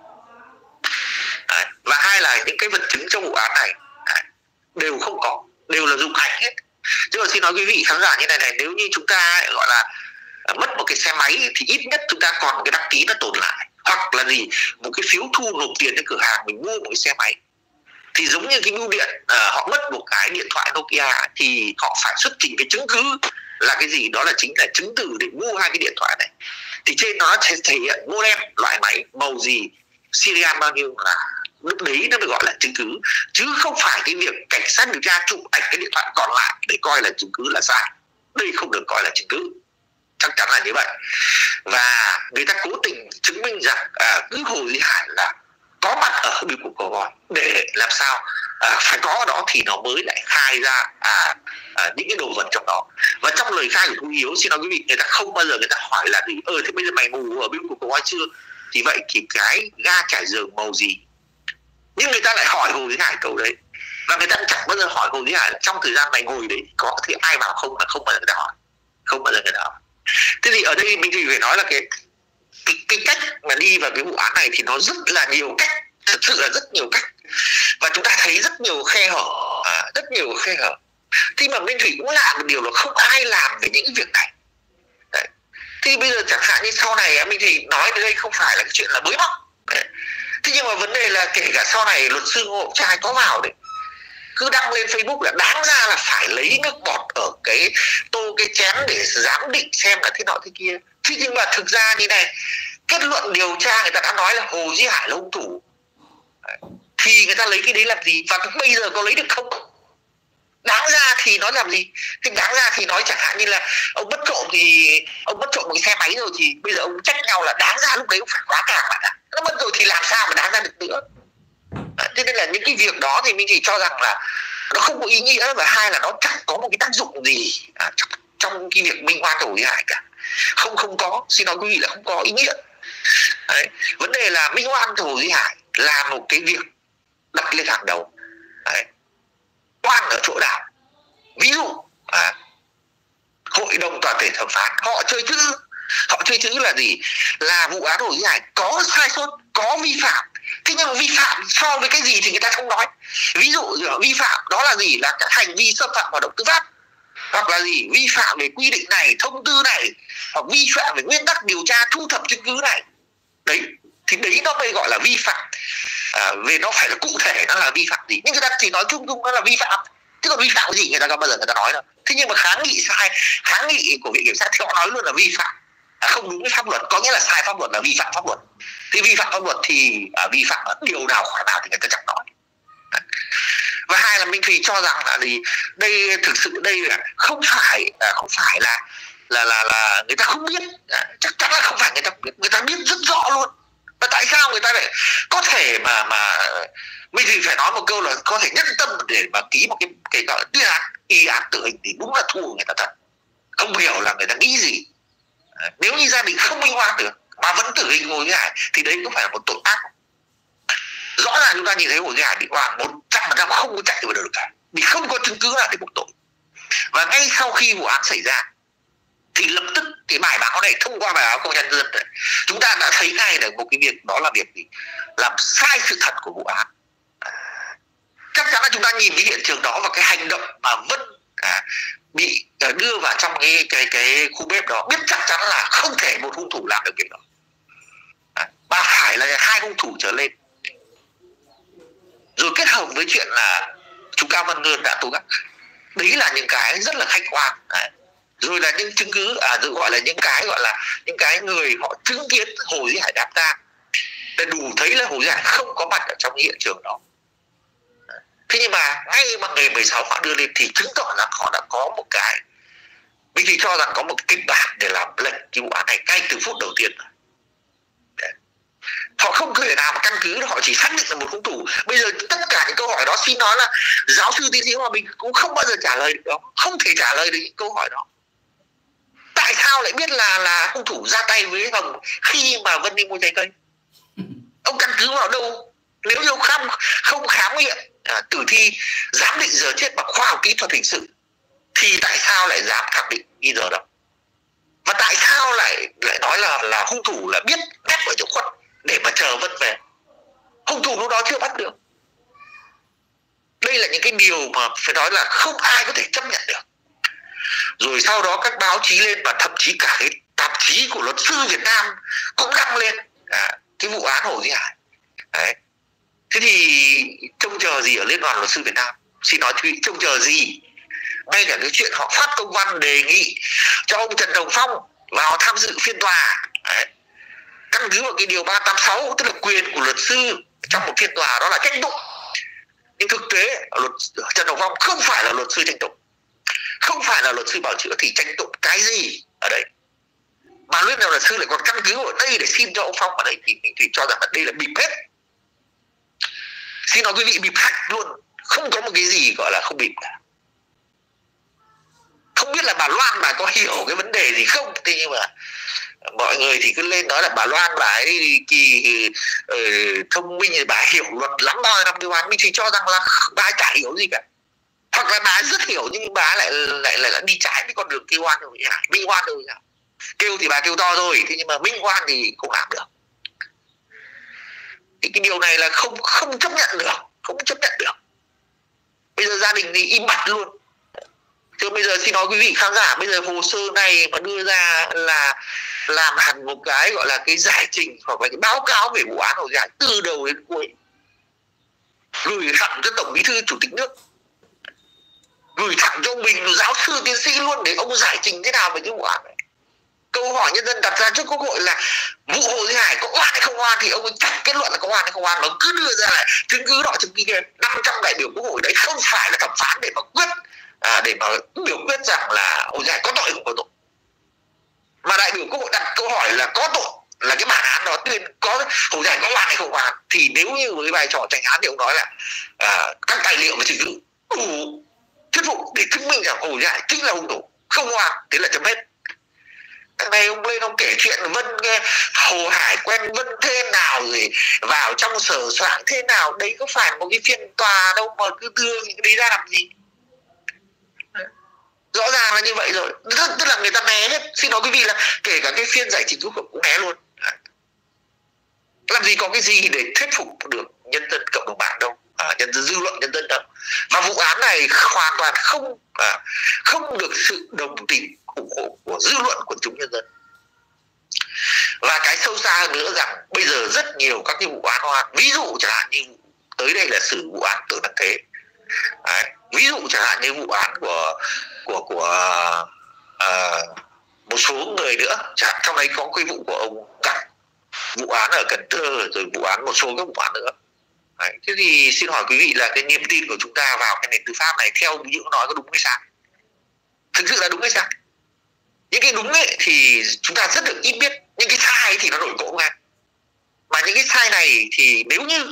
Và hai là những cái vật chứng trong vụ án này đều không có, đều là dụng ảnh hết. Chứ mà xin nói quý vị khán giả như này, nếu như chúng ta gọi là mất một cái xe máy thì ít nhất chúng ta còn một cái đăng ký nó tồn lại, hoặc là gì, một cái phiếu thu nộp tiền đến cửa hàng mình mua một cái xe máy. Thì giống như cái bưu điện họ mất một cái điện thoại Nokia thì họ phải xuất trình cái chứng cứ là cái gì, đó là chính là chứng từ để mua hai cái điện thoại này. Thì trên nó sẽ thể hiện model, loại máy, màu gì, serial bao nhiêu, là lúc đấy nó được gọi là chứng cứ, chứ không phải cái việc cảnh sát điều tra chụp ảnh cái điện thoại còn lại để coi là chứng cứ là sai. Đây không được coi là chứng cứ, chắc chắn là như vậy. Và người ta cố tình chứng minh rằng cứ Hồ Chí Hải là có mặt ở Biêu Cục Cò Voi để làm sao phải có ở đó thì nó mới lại khai ra những cái đồ vật trong đó. Và trong lời khai của Thu Hiếu, xin nói quý vị, người ta không bao giờ người ta hỏi là gì, thế bây giờ mày ngủ ở Biêu Cục Cò Voi chưa? Thì vậy thì cái ga trải giường màu gì? Nhưng người ta lại hỏi Hồ Chí Hải câu đấy. Và người ta cũng chẳng bao giờ hỏi Hồ Chí Hải là trong thời gian mày ngồi đấy có thấy ai vào không, là không bao giờ người ta hỏi. Không bao giờ người ta hỏi. Thế thì ở đây mình thì phải nói là cái cách mà đi vào cái vụ án này thì nó rất là nhiều cách, thật sự là rất nhiều cách. Và chúng ta thấy rất nhiều khe hở, Thì mà Minh Thủy cũng làm một điều là không ai làm về những cái việc này. Đấy. Thì bây giờ chẳng hạn như sau này Minh Thủy nói đến đây không phải là cái chuyện là bới móc. Thế nhưng mà vấn đề là kể cả sau này luật sư Ngô Ngọc Trai có vào đấy, cứ đăng lên Facebook là đáng ra là phải lấy nước bọt ở cái tô cái chén để giám định xem là thế nọ thế kia. Thế nhưng mà thực ra như này, kết luận điều tra người ta đã nói là Hồ Chí Hải là hung thủ. Thì người ta lấy cái đấy làm gì? Và bây giờ có lấy được không? Đáng ra thì nói làm gì? Thì đáng ra thì nói chẳng hạn như là ông mất trộm một cái xe máy rồi thì bây giờ ông trách nhau là đáng ra lúc đấy ông phải khóa càng bạn ạ. Nó mất rồi thì làm sao mà đáng ra được nữa. Thế nên là những cái việc đó thì mình chỉ cho rằng là nó không có ý nghĩa, và hai là nó chẳng có một cái tác dụng gì trong cái việc minh oan Hồ Duy Hải cả. Không có, xin nói quý vị là không có ý nghĩa. Đấy. Vấn đề là minh oan Hồ Duy Hải là một cái việc đặt lên hàng đầu. Đấy. Oan ở chỗ nào? Ví dụ hội đồng toàn thể thẩm phán họ chơi chữ là gì? Là vụ án Hồ Duy Hải có sai sót, có vi phạm. Thế nhưng mà vi phạm so với cái gì thì người ta không nói. Ví dụ vi phạm đó là gì? Là các hành vi xâm phạm hoạt động tư pháp, hoặc là gì? Vi phạm về quy định này, thông tư này, hoặc vi phạm về nguyên tắc điều tra thu thập chứng cứ này. Đấy, thì đấy nó mới gọi là vi phạm. Về nó phải là cụ thể nó là vi phạm gì. Nhưng người ta chỉ nói chung chung nó là vi phạm. Chứ còn vi phạm gì người ta không bao giờ người ta nói đâu. Thế nhưng mà kháng nghị sai, kháng nghị của viện kiểm sát thì họ nói luôn là vi phạm, không đúng với pháp luật, có nghĩa là sai pháp luật, là vi phạm pháp luật. Thì vi phạm pháp luật thì vi phạm ở điều nào khoản nào thì người ta chẳng nói. Và hai là Minh Thùy cho rằng là gì? Đây thực sự đây là không phải là người ta không biết, chắc chắn là không phải người ta biết rất rõ luôn. Và tại sao người ta lại có thể mà Minh Thùy phải nói một câu là có thể nhân tâm để mà ký một cái gọi là tuyên án y án tử hình thì đúng là thua người ta thật. Không hiểu là người ta nghĩ gì. Nếu như gia đình không minh oan được mà vẫn tử hình Hồ Duy Hải thì đấy có phải là một tội ác. Rõ ràng chúng ta nhìn thấy Hồ Duy Hải bị oan 100% không có chạy vào được cả, vì không có chứng cứ nào để buộc tội. Và ngay sau khi vụ án xảy ra thì lập tức cái bài báo này, thông qua bài báo Công an Nhân dân này, chúng ta đã thấy ngay được một cái việc, đó là việc gì? Làm sai sự thật của vụ án. Chắc chắn là chúng ta nhìn cái hiện trường đó và cái hành động mà Vân bị đưa vào trong cái khu bếp đó, biết chắc chắn là không thể một hung thủ làm được việc đó, mà phải là hai hung thủ trở lên. Rồi kết hợp với chuyện là chú Cao Văn Ngân đã tố giác, đấy là những cái rất là khách quan. Rồi là những chứng cứ gọi là những cái người họ chứng kiến Hồ Duy Hải đám tang để đủ thấy là Hồ Duy Hải không có mặt ở trong hiện trường đó. Thế nhưng mà ngay mà ngày 16 họ đưa lên thì chứng tỏ rằng họ đã có một cái, mình thì cho rằng có một kịch bản để làm lệch cái vụ án này ngay từ phút đầu tiên. Họ không thể nào mà căn cứ, họ chỉ xác định là một hung thủ. Bây giờ tất cả những câu hỏi đó, xin nói là giáo sư tiến sĩ Hòa Bình cũng không bao giờ trả lời được đó, không thể trả lời được những câu hỏi đó. Tại sao lại biết là hung thủ ra tay với Hồng khi mà Vân đi mua trái cây? Ông căn cứ vào đâu? Nếu như không khám nghiệm tử thi, giám định giờ chết bằng khoa học kỹ thuật hình sự thì tại sao lại dám khẳng định nghi giờ đó? Và tại sao lại nói là hung thủ là biết nép ở chỗ khuất để mà chờ Vân về? Hung thủ lúc đó chưa bắt được. Đây là những cái điều mà phải nói là không ai có thể chấp nhận được. Rồi sau đó các báo chí lên, và thậm chí cả cái tạp chí của luật sư Việt Nam cũng đăng lên cái vụ án Hồ Duy Hải. Đấy. Thế thì trông chờ gì ở Liên đoàn Luật sư Việt Nam? Xin nói Thùy, trông chờ gì? Ngay cả cái chuyện họ phát công văn đề nghị cho ông Trần Đồng Phong vào tham dự phiên tòa. Đấy. Căn cứ vào cái điều 386, tức là quyền của luật sư trong một phiên tòa đó là tranh tụng. Nhưng thực tế Trần Đồng Phong không phải là luật sư tranh tụng, không phải là luật sư bảo chữa, thì tranh tụng cái gì ở đây? Mà Liên đoàn Luật sư lại còn căn cứ ở đây để xin cho ông Phong ở đây, thì mình thì cho rằng là đây là bịp hết. Xin nói quý vị, bịp hạch luôn, không có một cái gì gọi là không bịp cả. Không biết là bà Loan bà có hiểu cái vấn đề gì không, thế nhưng mà mọi người thì cứ lên nói là bà Loan bà ấy thông minh, thì bà hiểu luật lắm bao nhiêu năm cơ quan. Mình chỉ cho rằng là bà ấy chả hiểu gì cả, hoặc là bà ấy rất hiểu nhưng bà ấy lại đi trái với con đường kêu oan rồi, minh oan rồi. Kêu thì bà kêu to rồi, thế nhưng mà minh oan thì không làm được. Thì cái điều này là không chấp nhận được, không chấp nhận được. Bây giờ gia đình thì im bặt luôn. Chứ bây giờ xin nói quý vị khán giả, bây giờ hồ sơ này mà đưa ra là làm hẳn một cái gọi là cái giải trình hoặc là cái báo cáo về vụ án Hồ Duy Hải từ đầu đến cuối, gửi thẳng cho Tổng Bí thư Chủ tịch nước, gửi thẳng cho mình giáo sư tiến sĩ luôn, để ông giải trình thế nào về cái vụ án này. Câu hỏi nhân dân đặt ra trước Quốc hội là vụ Hồ Duy Hải có oan hay không oan, thì ông ấy chẳng kết luận là có oan hay không oan, mà cứ đưa ra là chứng cứ đó chứng cứ kia. 500 đại biểu Quốc hội đấy không phải là thẩm phán để mà quyết để mà biểu quyết rằng là Hồ Duy Hải có tội không có tội, mà đại biểu Quốc hội đặt câu hỏi là có tội, là cái bản án đó tuyên có Hồ Duy Hải có oan hay không oan, thì nếu như với vai trò tranh án thì ông nói là các tài liệu và chứng cứ đủ thuyết phục để chứng minh rằng Hồ Duy Hải chính là hung thủ, không oan, thế là chấm hết. Thằng này ông lên ông kể chuyện Vân Hồ Hải quen Vân thế nào rồi vào trong sở soạn thế nào, đấy có phải một cái phiên tòa đâu mà cứ đưa những cái đấy ra làm gì. Rõ ràng là như vậy rồi, tức là người ta né hết. Xin nói quý vị là kể cả cái phiên giải trình rút cũng né luôn. Làm gì có cái gì để thuyết phục được nhân dân cộng đồng mạng đâu, nhân dân, dư luận nhân dân đâu. Và vụ án này hoàn toàn không được sự đồng tình ủng hộ của dư luận quần chúng nhân dân. Và cái sâu xa hơn nữa rằng bây giờ rất nhiều các cái vụ án oan, ví dụ chẳng hạn như tới đây là xử vụ án Tưởng Đăng Thế, ví dụ chẳng hạn như vụ án của một số người nữa, trong đấy có cái vụ của ông Cặn, vụ án ở Cần Thơ, rồi vụ án một số các vụ án nữa. Đấy. Thế thì xin hỏi quý vị là cái niềm tin của chúng ta vào cái nền tư pháp này theo những nói có đúng hay sai? Thực sự là đúng hay sai? Những cái đúng ấy thì chúng ta rất được ít biết, những cái sai thì nó nổi cộm ngay. Mà những cái sai này thì nếu như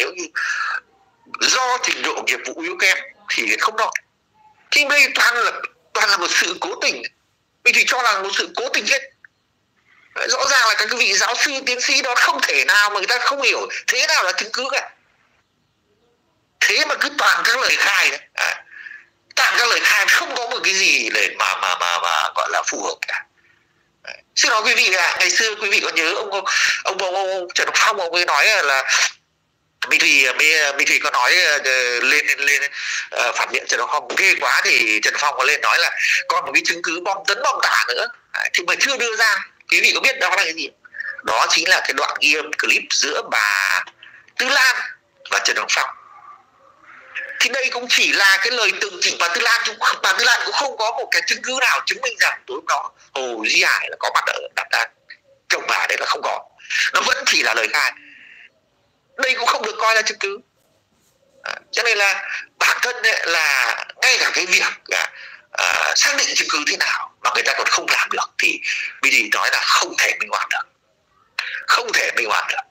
do trình độ nghiệp vụ yếu kém thì không nói. Thì đây toàn là một sự cố tình. Mình thì cho là một sự cố tình hết. Rõ ràng là các vị giáo sư tiến sĩ đó không thể nào mà người ta không hiểu thế nào là chứng cứ cả. Thế mà cứ toàn các lời khai đấy. Toàn các lời khai không có một cái gì để mà gọi là phù hợp cả. Xin nói quý vị là ngày xưa quý vị có nhớ ông Trần Hồng Phong, ông ấy nói là Minh Thùy có nói lên phản biện Trần Hồng Phong ghê quá, thì Trần Hồng Phong có lên nói là còn một cái chứng cứ bom tấn bom tả nữa thì mà chưa đưa ra. Quý vị có biết đó là cái gì? Đó chính là cái đoạn ghi âm clip giữa bà Tư Lan và Trần Hồng Phong. Thì đây cũng chỉ là cái lời tường trình. Bà Tư Lan cũng không có một cái chứng cứ nào chứng minh rằng tối hôm đó Hồ Duy Hải là có mặt ở đám tang chồng bà, đấy là không có. Nó vẫn chỉ là lời khai. Đây cũng không được coi là chứng cứ. Cho nên là bản thân ấy, là ngay cả cái việc xác định chứng cứ thế nào mà người ta còn không làm được thì bây giờ nói là không thể minh oan được. Không thể minh oan được.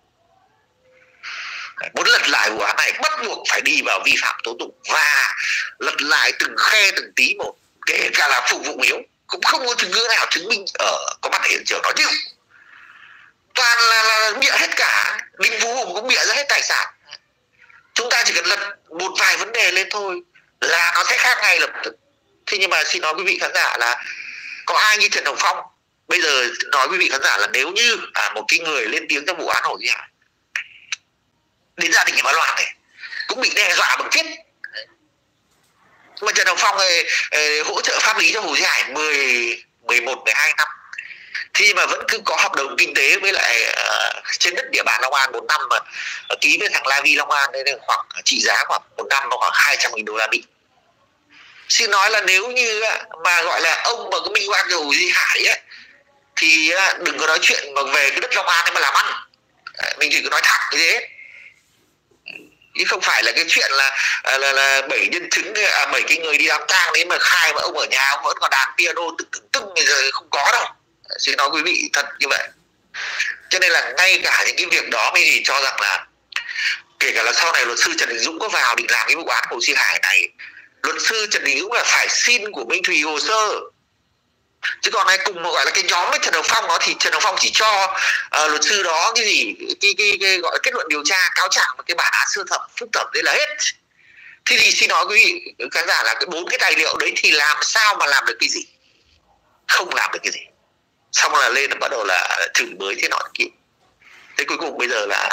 Muốn lật lại vụ án này bắt buộc phải đi vào vi phạm tố tụng và lật lại từng khe từng tí một, kể cả là phục vụ yếu cũng không có chứng cứ nào chứng minh có mặt ở hiện trường. Nói chứ toàn là bịa hết cả. Đinh Phú Hùng cũng bịa ra hết tài sản. Chúng ta chỉ cần lật một vài vấn đề lên thôi là nó sẽ khác ngay lập tức. Thế nhưng mà xin nói quý vị khán giả là có ai như Trần Hồng Phong? Bây giờ nói quý vị khán giả là nếu như một cái người lên tiếng trong vụ án Hồ Duy Hải, đến gia đình nhà bà Loan này cũng bị đe dọa bằng chết, mà Trần Hồng Phong hỗ trợ pháp lý cho Hồ Duy Hải 11-12 năm, thì mà vẫn cứ có hợp đồng kinh tế với lại trên đất địa bàn Long An 1 năm, mà ký với thằng La Vi Long An nên khoảng trị giá khoảng 1 năm nó khoảng 200.000 đô la Mỹ. Xin nói là nếu như mà gọi là ông mà có minh oan cho Hồ Duy Hải ấy, thì đừng có nói chuyện mà về cái đất Long An ấy mà làm ăn. Mình chỉ có nói thẳng như thế, chứ không phải là cái chuyện là 7 nhân chứng, 7 cái người đi đám tang đấy mà khai mà ông ở nhà ông vẫn còn đàn piano tưng bây giờ không có đâu. Xin nói quý vị thật như vậy. Cho nên là ngay cả những cái việc đó mình thì cho rằng là kể cả là sau này luật sư Trần Đình Dũng có vào định làm cái vụ án Hồ Duy Hải này, luật sư Trần Đình Dũng là phải xin của Minh Thùy hồ sơ. Chứ còn này cùng gọi là cái nhóm với Trần Hồng Phong đó thì Trần Hồng Phong chỉ cho luật sư đó cái gì cái gọi là kết luận điều tra, cáo trạng và cái bản án sơ thẩm phúc thẩm đấy là hết. Thế thì xin nói quý vị khán giả là cái 4 cái tài liệu đấy thì làm sao mà làm được cái gì? Không làm được cái gì. Xong là lên là bắt đầu là chửi bới thế nọ thế kia. Thế cuối cùng bây giờ là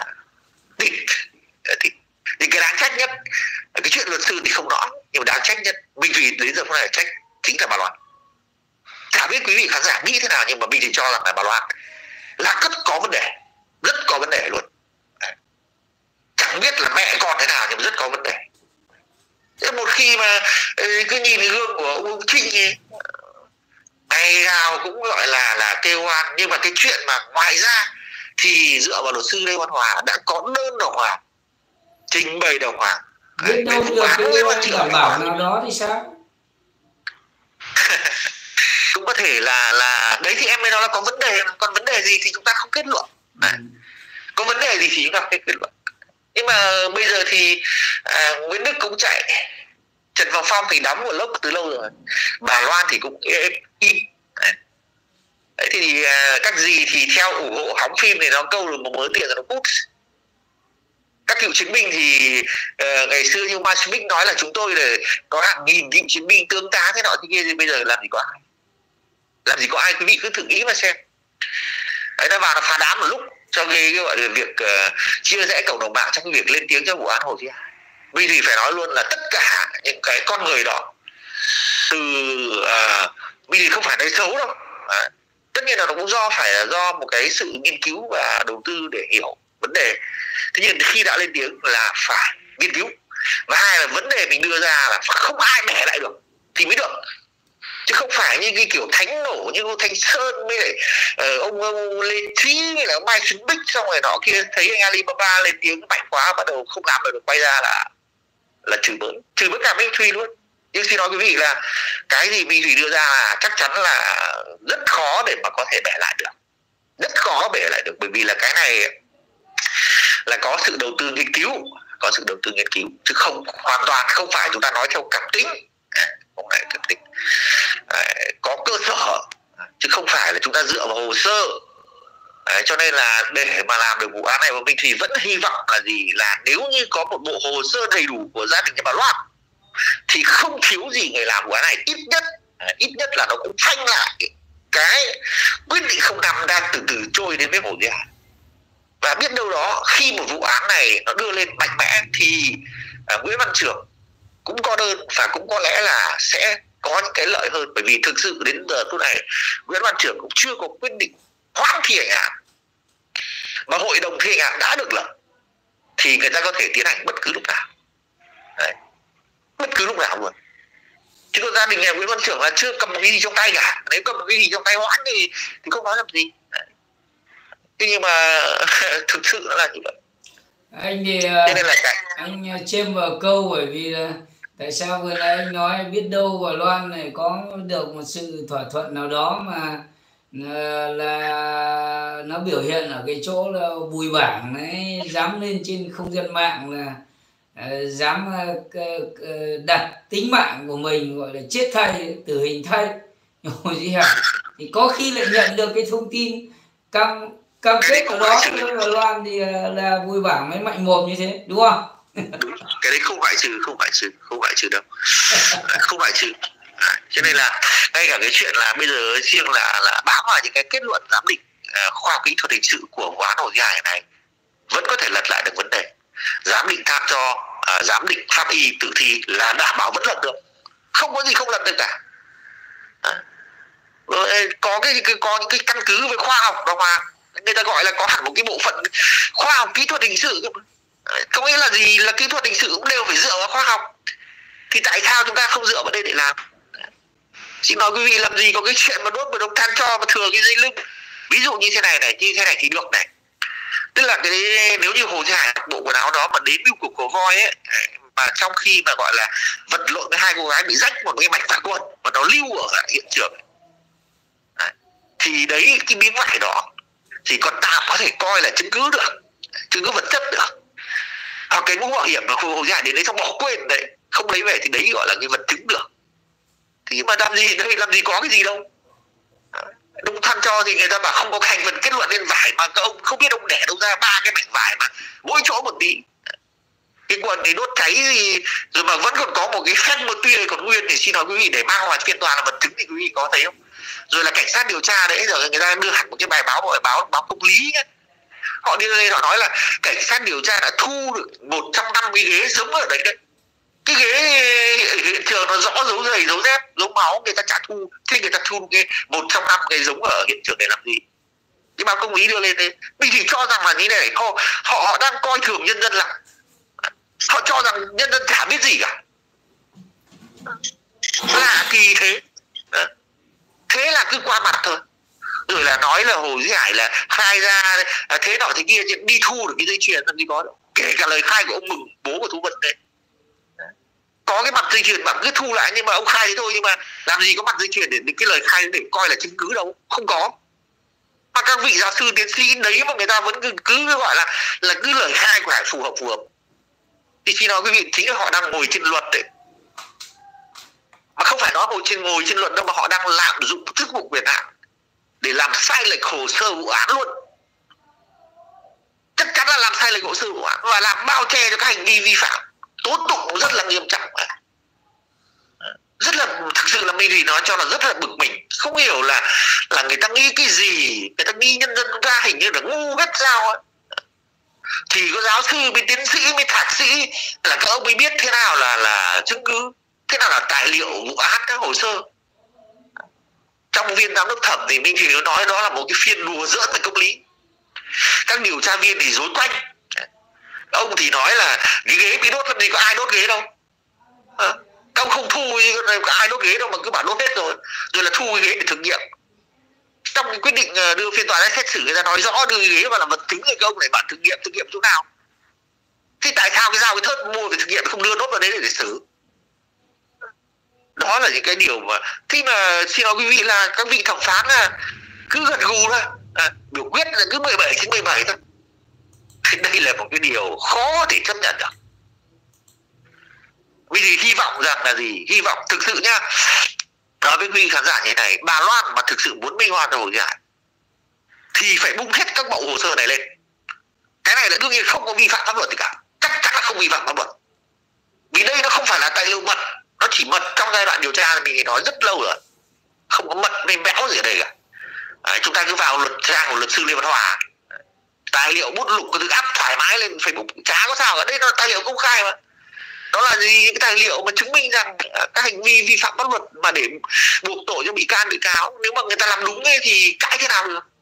thì cái đáng trách nhất, cái chuyện luật sư thì không nói, nhưng mà đáng trách nhất Minh Thùy đến giờ hôm nay trách chính là bà Loan. Chả biết quý vị khán giả nghĩ thế nào, nhưng mà mình chỉ cho rằng là bà Loan là rất có vấn đề luôn. Chẳng biết là mẹ con thế nào nhưng mà rất có vấn đề. Thế một khi mà cứ nhìn gương của ông Trinh ấy, ngày nào cũng gọi là kêu oan, nhưng mà cái chuyện mà ngoài ra thì dựa vào luật sư Lê Văn Hòa đã có đơn đầu hàng, trình bày đầu hàng. Biết đâu được cái đảm bảo nào đó thì sao? thể là đấy thì em mới nói là có vấn đề, còn vấn đề gì thì chúng ta không kết luận. Có vấn đề gì thì chúng ta không kết luận. Nhưng mà bây giờ thì Nguyễn Đức cũng chạy, Trần Hoàng Phong thì đóng một lốc từ lâu rồi, bà Loan thì cũng im. Đấy thì các dì thì theo ủng hộ hóng phim thì nó câu được một mớ tiền rồi nó cút. Các cựu chiến binh thì ngày xưa như Mai Smith nói là chúng tôi là có hàng nghìn cựu chiến binh tương tá thế nọ thế kia, thì bây giờ làm gì có ai, quý vị cứ thử nghĩ mà xem. Đấy, nó vào nó phá đám một lúc cho cái gọi là việc chia rẽ cộng đồng mạng trong cái việc lên tiếng cho vụ án Hồ Chí Hải. Vì thì phải nói luôn là tất cả những cái con người đó từ vì thì không phải nói xấu đâu, tất nhiên là nó cũng phải là do một cái sự nghiên cứu và đầu tư để hiểu vấn đề. Thế nhưng khi đã lên tiếng là phải nghiên cứu, và hai là vấn đề mình đưa ra là không ai bẻ lại được thì mới được, chứ không phải như cái kiểu thánh nổ như ông Thanh Sơn với lại ông Lê Trí với lại ông Mai Xuân Bích xong rồi nọ kia, thấy anh Alibaba lên tiếng mạnh quá bắt đầu không làm được, quay ra là chửi bới cả Minh Thùy luôn. Nhưng xin nói quý vị là cái gì Minh Thùy đưa ra là chắc chắn là rất khó để mà có thể bẻ lại được, rất khó bẻ lại được, bởi vì là cái này là có sự đầu tư nghiên cứu, chứ không hoàn toàn không phải chúng ta nói theo cảm tính, không phải cảm tính, có cơ sở chứ không phải là chúng ta dựa vào hồ sơ. Cho nên là để mà làm được vụ án này, Minh Thùy vẫn hy vọng là gì, là nếu như có một bộ hồ sơ đầy đủ của gia đình nhà bà Loan thì không thiếu gì người làm vụ án này, ít nhất là nó cũng phanh lại cái quyết định 05 đang từ từ trôi đến với Hồ Chí Hải. Và biết đâu đó khi một vụ án này nó đưa lên mạnh mẽ thì Nguyễn Văn Trưởng cũng có đơn và cũng có lẽ là sẽ có những cái lợi hơn, bởi vì thực sự đến giờ phút này Nguyễn Văn Trưởng cũng chưa có quyết định hoãn thi hành án, mà hội đồng thi hành án đã được lập thì người ta có thể tiến hành bất cứ lúc nào. Đấy, bất cứ lúc nào luôn. Chứ còn gia đình nhà Nguyễn Văn Trưởng là chưa cầm một cái gì trong tay cả, nếu cầm một cái gì trong tay hoãn thì không nói làm gì. Thế nhưng mà thực sự nó là như vậy. Anh thì anh chêm vào câu, bởi vì là tại sao vừa nãy anh nói biết đâu và Loan này có được một sự thỏa thuận nào đó mà là nó biểu hiện ở cái chỗ là Bùi Bảng ấy dám lên trên không gian mạng là dám đặt tính mạng của mình, gọi là chết thay, tử hình thay Hồ Chí Hải, thì có khi lại nhận được cái thông tin cam kết của đó và Loan thì là Bùi Bảng mới mạnh mồm như thế, đúng không? Đúng. Cái đấy không phải trừ đâu, không phải trừ. Cho nên là ngay cả cái chuyện là bây giờ riêng là bám vào những cái kết luận giám định khoa học kỹ thuật hình sự của vụ án Hồ Chí Hải này vẫn có thể lật lại được vấn đề. Giám định tham cho, giám định pháp y tử thi là đảm bảo vẫn lật được, không có gì không lật được cả. Có những cái căn cứ về khoa học đâu mà người ta gọi là có hẳn một cái bộ phận khoa học kỹ thuật hình sự. Có nghĩa là gì, là kỹ thuật hình sự cũng đều phải dựa vào khoa học, thì tại sao chúng ta không dựa vào đây để làm? Xin nói quý vị, làm gì có cái chuyện mà đốt một đống than tro mà thừa cái dây lưng. Ví dụ như thế này thì được này, tức là cái nếu như Hồ Chí Hải bộ quần áo đó mà đến biêu cục của voi ấy, mà trong khi mà gọi là vật lộn với hai cô gái bị rách một cái mạch phản quần mà nó lưu ở hiện trường ấy, thì đấy, cái miếng vải đó thì còn tạm có thể coi là chứng cứ được, chứng cứ vật chất được. Hoặc cái mũ bảo hiểm mà Hồ Chí Hải đến đấy xong bỏ quên đấy, không lấy về thì đấy gọi là cái vật chứng được. Thì mà làm gì có cái gì đâu. Đúng than cho thì người ta bảo không có thành phần kết luận lên vải, mà các ông không biết ông đẻ đâu ra 3 cái mảnh vải mà mỗi chỗ một tí. Cái quần thì đốt cháy thì, rồi mà vẫn còn có một cái phép một tia còn nguyên, thì xin nói quý vị để mang vào phiên tòa là vật chứng thì quý vị có thấy không? Rồi là cảnh sát điều tra đấy, rồi người ta đưa hẳn một cái bài báo công lý ấy. Họ đi lên họ nói là cảnh sát điều tra đã thu được 150 ghế giống ở đấy đấy. Cái ghế hiện trường nó rõ dấu giày, dấu dép, dấu máu, người ta chả thu. Thế người ta thu cái 150 cái giống ở hiện trường để làm gì? Cái báo công lý đưa lên đấy, mình chỉ cho rằng là như này, họ đang coi thường nhân dân lắm. Họ cho rằng nhân dân chả biết gì cả. Lạ kỳ thế. Thế là cứ qua mặt thôi. Rồi là nói là Hồ Chí Hải là khai ra thế nọ thế kia, đi thu được cái dây chuyền làm gì có đâu. Kể cả lời khai của ông Mừng, bố của Thu Vân đấy. có cái mặt dây chuyền bạn cứ thu lại, nhưng mà ông khai thế thôi, nhưng mà làm gì có mặt dây chuyền để cái lời khai để coi là chứng cứ đâu, không có. Mà các vị giáo sư tiến sĩ đấy mà người ta vẫn cứ gọi là cứ lời khai của Hải phù hợp. Thì khi nào quý vị chính là họ đang ngồi trên luật đấy, mà không phải nói ngồi trên luật đâu, mà họ đang lạm dụng chức vụ quyền hạn để làm sai lệch hồ sơ vụ án luôn. Chắc chắn là làm sai lệch hồ sơ vụ án và làm bao che cho các hành vi vi phạm tố tụng rất là nghiêm trọng. Rất là, thực sự là mình thì nói cho là rất là bực mình, không hiểu là người ta nghĩ cái gì, người ta nghĩ nhân dân chúng ta hình như là ngu gắt sao ấy. Chỉ có giáo sư với tiến sĩ với thạc sĩ là các ông mới biết thế nào là chứng cứ, thế nào là tài liệu vụ án, các hồ sơ. Trong viên giám đốc thẩm thì mình chỉ nói đó là một cái phiên đùa giỡn về công lý. Các điều tra viên thì rối quanh. Ông thì nói là cái ghế bị đốt, làm gì có ai đốt ghế đâu. Các ông không thu, có ai đốt ghế đâu mà cứ bảo đốt hết rồi là thu cái ghế để thực nghiệm. Trong cái quyết định đưa phiên tòa ra xét xử, người ta nói rõ đưa cái ghế vào làm vật chứng, thì các ông lại bảo thực nghiệm chỗ nào. Thế tại sao cái dao cái thớt mua về thực nghiệm không đưa đốt vào đấy để xử? Đó là những cái điều mà khi mà xin nói quý vị là các vị thẩm phán là cứ gật gù thôi, biểu quyết là cứ 17/17 thôi. Đây là một cái điều khó thể chấp nhận được. Vì thì hy vọng rằng là gì? Hy vọng thực sự nhá, nói với quý vị khán giả như này, bà Loan mà thực sự muốn minh oan Hồ Giải thì phải bung hết các bộ hồ sơ này lên. Cái này là đương nhiên không có vi phạm pháp luật gì cả, chắc chắn là không vi phạm pháp luật. Vì đây nó không phải là tài liệu mật, nó chỉ mật trong giai đoạn điều tra, mình nói rất lâu rồi, không có mật mềm béo gì ở đây cả. Chúng ta cứ vào luật trang của luật sư Lê Văn Hòa, tài liệu bút lục cứ áp thoải mái lên Facebook, chả có sao cả. Đây là tài liệu công khai mà. Đó là gì? Những cái tài liệu mà chứng minh rằng các hành vi vi phạm pháp luật mà để buộc tội cho bị can bị cáo, nếu mà người ta làm đúng ấy thì cãi thế nào được.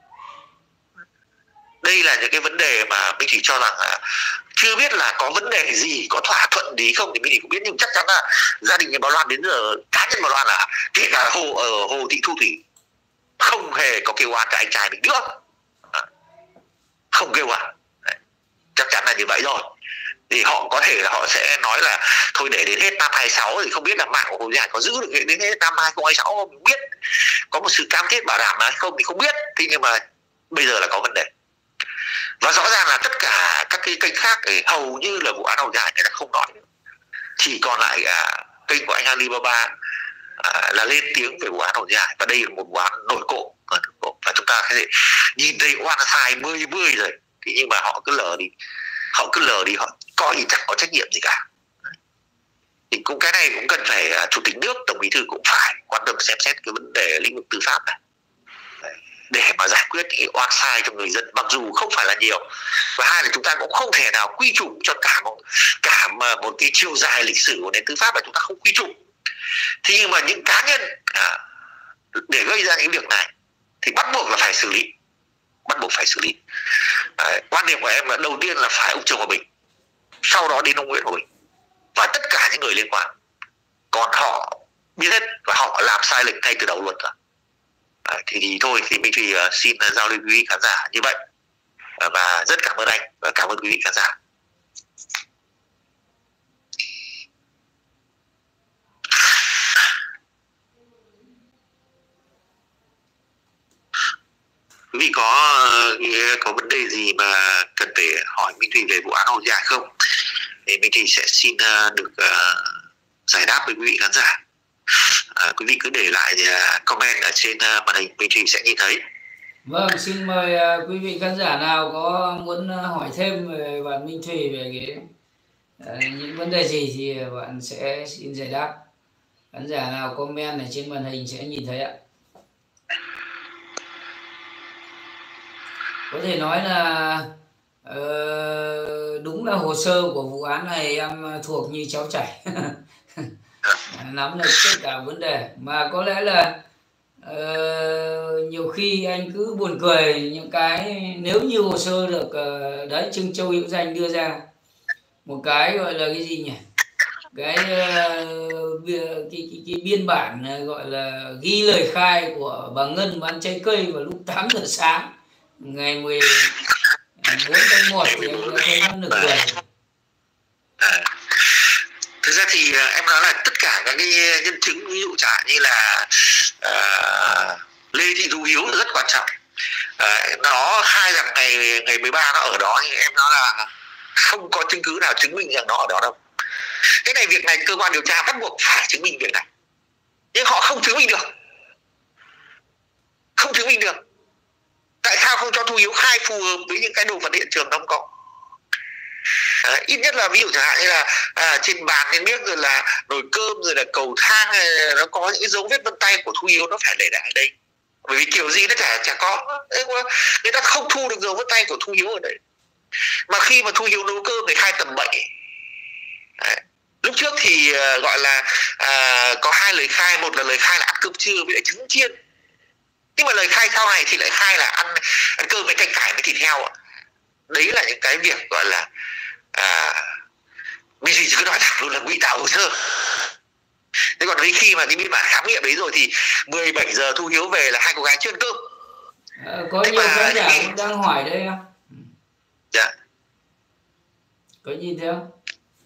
Đây là những cái vấn đề mà mình chỉ cho rằng là chưa biết là có vấn đề gì, có thỏa thuận gì không thì mình chỉ không biết, nhưng chắc chắn là gia đình nhà bà Loan đến giờ, cá nhân bà Loan là kể cả Hồ Thị Thu Thủy không hề có kêu oan cả anh trai mình nữa, không kêu oan, chắc chắn là như vậy rồi. Thì họ có thể là họ sẽ nói là thôi để đến hết năm 26 thì không biết là mạng của Hồ Giải có giữ được đến hết năm 2026 không, mình biết có một sự cam kết bảo đảm hay không thì không biết. Thế nhưng mà bây giờ là có vấn đề, và rõ ràng là tất cả các cái kênh khác thì hầu như là vụ án Hồ Giải người ta không nói nữa. Chỉ còn lại kênh của anh Alibaba là lên tiếng về vụ án Hồ Giải, và đây là một vụ án nổi cộm và chúng ta có thể nhìn thấy oan sai 10 rồi. Thế nhưng mà họ cứ lờ đi, họ coi như chẳng có trách nhiệm gì cả. Thì cũng cái này cũng cần phải Chủ tịch nước, Tổng Bí thư cũng phải quan tâm xem xét cái vấn đề lĩnh vực tư pháp này để mà giải quyết những oan sai cho người dân, mặc dù không phải là nhiều. Và hai là chúng ta cũng không thể nào quy chụp cho cả một cái chiều dài lịch sử của nền tư pháp là chúng ta không quy chụp. Thế nhưng mà những cá nhân để gây ra những việc này thì bắt buộc là phải xử lý, Quan điểm của em là đầu tiên là phải ông Trương Hòa Bình, sau đó đến ông Nguyễn Hòa Bình và tất cả những người liên quan. Còn họ biết hết và họ làm sai lệch ngay từ đầu luật rồi. Thì thôi thì mình thì xin giao lưu quý vị khán giả như vậy, và rất cảm ơn anh và cảm ơn quý vị khán giả. Quý vị có vấn đề gì mà cần phải hỏi Minh Thùy về vụ án Hồ Giải không? Thì Minh Thùy sẽ xin được giải đáp với quý vị khán giả. Quý vị cứ để lại comment ở trên màn hình, Minh Thùy sẽ nhìn thấy. Vâng, xin mời quý vị khán giả nào có muốn hỏi thêm về bạn Minh Thùy về những vấn đề gì thì bạn sẽ xin giải đáp. Khán giả nào comment ở trên màn hình sẽ nhìn thấy ạ. Có thể nói là đúng là hồ sơ của vụ án này em thuộc như cháu chảy. Nắm được tất cả vấn đề, mà có lẽ là nhiều khi anh cứ buồn cười những cái, nếu như hồ sơ được đấy Trương Châu Hữu Danh đưa ra một cái gọi là cái gì nhỉ, cái biên bản gọi là ghi lời khai của bà Ngân bán trái cây vào lúc 8 giờ sáng ngày 14/1 thì anh thấy nó nực cười. Thực ra thì em nói là tất cả các cái nhân chứng, ví dụ chẳng hạn như là Lê Thị Thu Hiếu rất quan trọng. Nó khai rằng ngày 13 nó ở đó, nhưng em nói là không có chứng cứ nào chứng minh rằng nó ở đó đâu. Cái này, việc này cơ quan điều tra bắt buộc phải chứng minh việc này, nhưng họ không chứng minh được. Không chứng minh được. Tại sao không cho Thu Hiếu khai phù hợp với những cái đồ vật hiện trường nó không có? Ít nhất là ví dụ chẳng hạn như là trên bàn trên miếng, rồi là nồi cơm, rồi là cầu thang, nó có những cái dấu vết vân tay của Thu Hiếu, nó phải để lại ở đây. Bởi vì kiểu gì nó chả có. Người ta không thu được dấu vân tay của Thu Hiếu ở đây. Mà khi mà Thu Hiếu nấu cơm thì khai tầm bậy. Lúc trước thì gọi là có hai lời khai. Một là lời khai là ăn cơm trưa với lại trứng chiên, nhưng mà lời khai sau này thì lại khai là ăn cơm với canh cải với thịt heo. Đấy là những cái việc gọi là mình chỉ cứ nói thẳng luôn là ngụy tạo hồ sơ. Thế còn khi mà cái biên bản khám nghiệm đấy rồi thì 17 giờ Thu Hiếu về là hai cô gái chưa ăn cơm. Có nhiều khán giả cũng đang hỏi đây không? Dạ. Có gì thế không?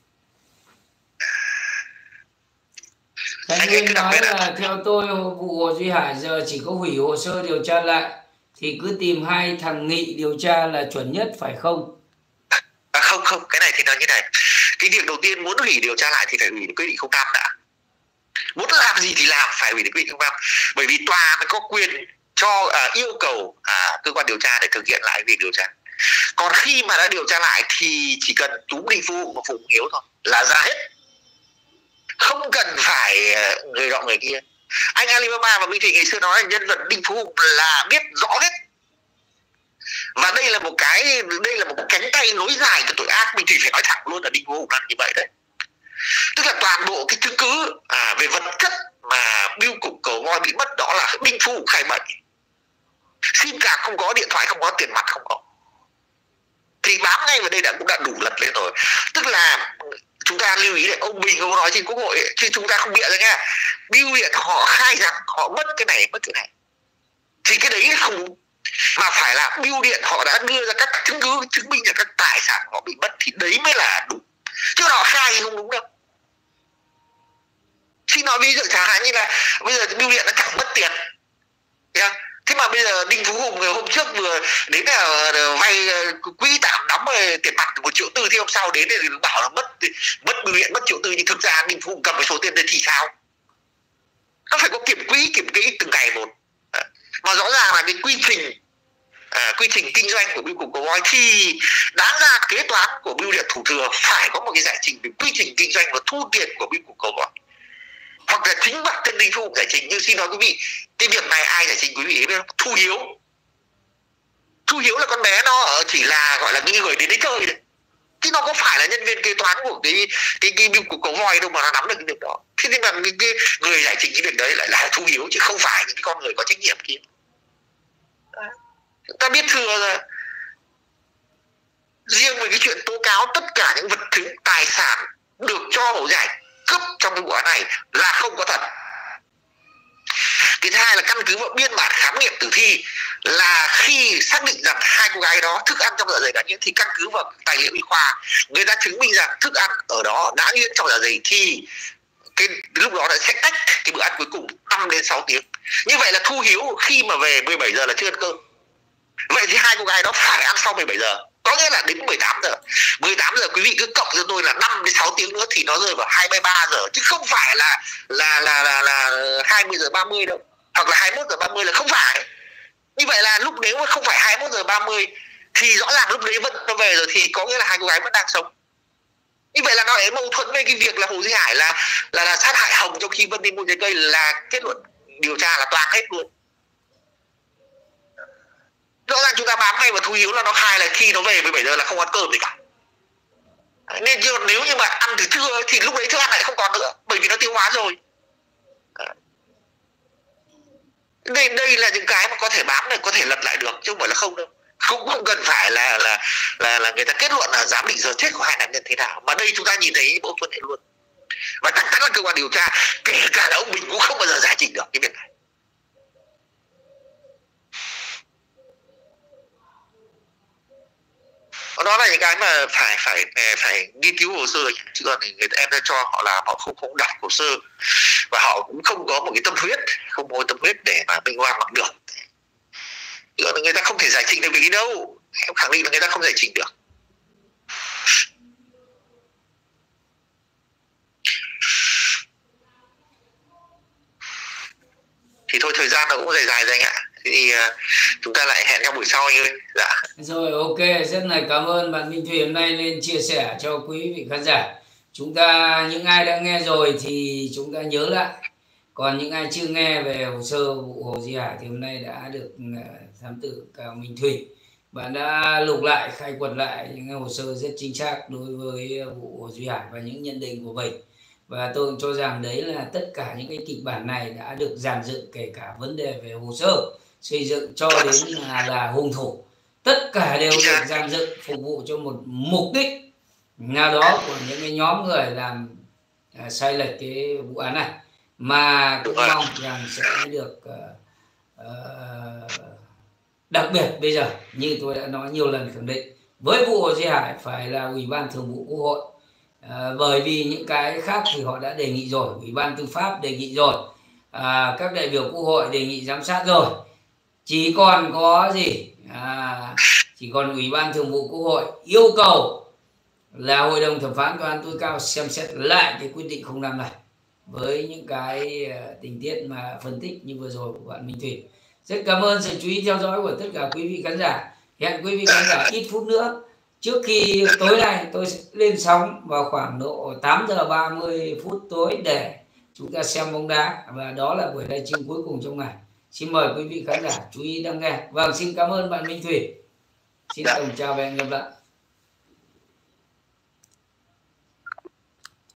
Khánh Nguyên nói là theo tôi vụ Hồ Duy Hải giờ chỉ có hủy hồ sơ điều tra lại, thì cứ tìm hai thằng Nghị điều tra là chuẩn nhất, phải không? Không, cái này thì nói như này. Cái việc đầu tiên muốn hủy điều tra lại thì phải hủy quyết định 05 đã. Muốn làm gì thì làm, phải hủy quyết định 05. Bởi vì tòa mới có quyền cho yêu cầu cơ quan điều tra để thực hiện lại việc điều tra. Còn khi mà đã điều tra lại thì chỉ cần túm Đinh Phú Hùng và Phùng Hiếu thôi là ra hết, không cần phải người nọ người kia. Anh Alibaba và Minh Thủy ngày xưa nói là nhân vật Đinh Phú Hùng là biết rõ hết, và đây là một cánh tay nối dài của tội ác. Minh Thủy phải nói thẳng luôn là Đinh Phú Hùng làm như vậy đấy. Tức là toàn bộ cái chứng cứ về vật chất mà bưu cục Cầu Voi bị mất đó là Đinh Phú Hùng khai bậy. SIM card không có, điện thoại không có, tiền mặt không có, thì bám ngay vào đây cũng đã đủ lật lên rồi. Tức là chúng ta lưu ý là ông Bình ông nói trên Quốc hội ấy, chứ chúng ta không bịa ra nha. Bưu điện họ khai rằng họ mất cái này mất cái này, thì cái đấy không đúng, mà phải là bưu điện họ đã đưa ra các chứng cứ chứng minh là các tài sản họ bị mất thì đấy mới là đúng, chứ họ khai thì không đúng đâu. Xin nói ví dụ chẳng hạn như là bây giờ bưu điện nó chẳng mất tiền, thế mà bây giờ Đinh Phú Hùng hôm trước vừa đến là vay quỹ tạm đóng tiền mặt 1,4 triệu, thì hôm sau đến thì bảo là mất bưu điện mất 1,4 triệu, nhưng thực ra Đinh Phú Hùng cầm cái số tiền đấy thì sao? Nó phải có kiểm kỹ từng ngày một. Mà rõ ràng là cái quy trình kinh doanh của bưu cục Cầu Voi thì đáng ra kế toán của bưu điện Thủ Thừa phải có một cái giải trình về quy trình kinh doanh và thu tiền của bưu cục Cầu Voi, hoặc là chính bản thân Đinh Phú Hùng giải trình. Nhưng xin nói quý vị, cái việc này ai giải trình quý vị biết không? Thu Hiếu là con bé nó chỉ là gọi là những người đến đấy chơi đấy, chứ nó có phải là nhân viên kế toán của cái bưu cục Cầu Voi đâu mà nó nắm được cái việc đó. Thế nên là cái người giải trình cái việc đấy lại là Thu Hiếu, chứ không phải những con người có trách nhiệm kia. Ta biết thừa rồi. Riêng về cái chuyện tố cáo tất cả những vật chứng tài sản được cho Hổ Giải cướp trong cái vụ án này là không có thật. Cái thứ hai là căn cứ vào biên bản khám nghiệm tử thi, là khi xác định rằng hai cô gái đó thức ăn trong dạ dày đã nhiễm, thì căn cứ vào tài liệu y khoa người ta chứng minh rằng thức ăn ở đó đã nhiễm trong dạ dày, thì cái lúc đó sẽ tách cái bữa ăn cuối cùng 5 đến 6 tiếng. Như vậy là Thu Hiếu khi mà về 17 giờ là chưa ăn cơm. Vậy thì hai cô gái đó phải ăn sau 17 giờ, có nghĩa là đến 18 giờ. 18 giờ quý vị cứ cộng cho tôi là 5 đến 6 tiếng nữa thì nó rơi vào 23 giờ, chứ không phải là 20 giờ 30 đâu, hoặc là 21 giờ 30 là không phải. Như vậy là lúc nếu mà không phải 21 giờ 30 thì rõ ràng lúc đấy vẫn nó về rồi, thì có nghĩa là hai cô gái vẫn đang sống. Như vậy là nó ấy mâu thuẫn với cái việc là Hồ Duy Hải là sát hại Hồng trong khi Vân đi mua trái cây, là kết luận điều tra là toang hết luôn. Rõ ràng chúng ta bám ngay vào Thu Hiếu là nó khai là khi nó về 17 giờ là không ăn cơm gì cả. Nên nếu như mà ăn từ trưa thì lúc đấy thức ăn lại không còn nữa, bởi vì nó tiêu hóa rồi. Nên đây là những cái mà có thể bám này, có thể lật lại được, chứ không phải là không đâu. Không cần phải là người ta kết luận là giám định giờ chết của hai nạn nhân thế nào, mà đây chúng ta nhìn thấy mâu thuẫn này luôn. Và chắc chắn là cơ quan điều tra, kể cả là ông Bình cũng không bao giờ giải trình được cái việc này. Đó là những cái mà phải nghiên cứu hồ sơ, chứ còn em ta cho họ làm họ không đọc hồ sơ, và họ cũng không có một cái tâm huyết, không có tâm huyết để mà minh oan bằng được. Chứ còn người ta không thể giải trình được cái đâu, em khẳng định là người ta không giải trình được. Thì thôi, thời gian nó cũng dài rồi anh ạ. Thì chúng ta lại hẹn nhau buổi sau anh ơi. Dạ. Rồi, ok, rất là cảm ơn bạn Minh Thùy hôm nay lên chia sẻ cho quý vị khán giả. Chúng ta, những ai đã nghe rồi thì chúng ta nhớ lại. Còn những ai chưa nghe về hồ sơ vụ Hồ Duy Hải thì hôm nay đã được thám tử Cao Minh Thùy. Bạn đã lục lại, khai quật lại những hồ sơ rất chính xác đối với vụ Hồ Duy Hải và những nhận định của mình. Và tôi cho rằng đấy là tất cả những cái kịch bản này đã được dàn dựng, kể cả vấn đề về hồ sơ xây dựng cho đến là hung thủ. Tất cả đều được dàn dựng phục vụ cho một mục đích nào đó của những cái nhóm người làm sai lệch cái vụ án này, mà cũng mong rằng sẽ được đặc biệt bây giờ như tôi đã nói nhiều lần khẳng định với vụ Hồ Duy Hải phải là Ủy ban Thường vụ Quốc hội, bởi vì những cái khác thì họ đã đề nghị rồi, Ủy ban Tư pháp đề nghị rồi, các đại biểu Quốc hội đề nghị giám sát rồi, chỉ còn có gì chỉ còn Ủy ban Thường vụ Quốc hội yêu cầu là Hội đồng thẩm phán Tòa án tối cao xem xét lại cái quyết định 05 này với những cái tình tiết mà phân tích như vừa rồi của bạn Minh Thùy. Rất cảm ơn sự chú ý theo dõi của tất cả quý vị khán giả. Hẹn quý vị khán giả ít phút nữa, trước khi tối nay tôi sẽ lên sóng vào khoảng độ 8 giờ 30 phút tối để chúng ta xem bóng đá, và đó là buổi livestream cuối cùng trong ngày. Xin mời quý vị khán giả chú ý đăng nghe. Vâng, xin cảm ơn bạn Minh Thùy. Xin tổng chào và hẹn gặp lại.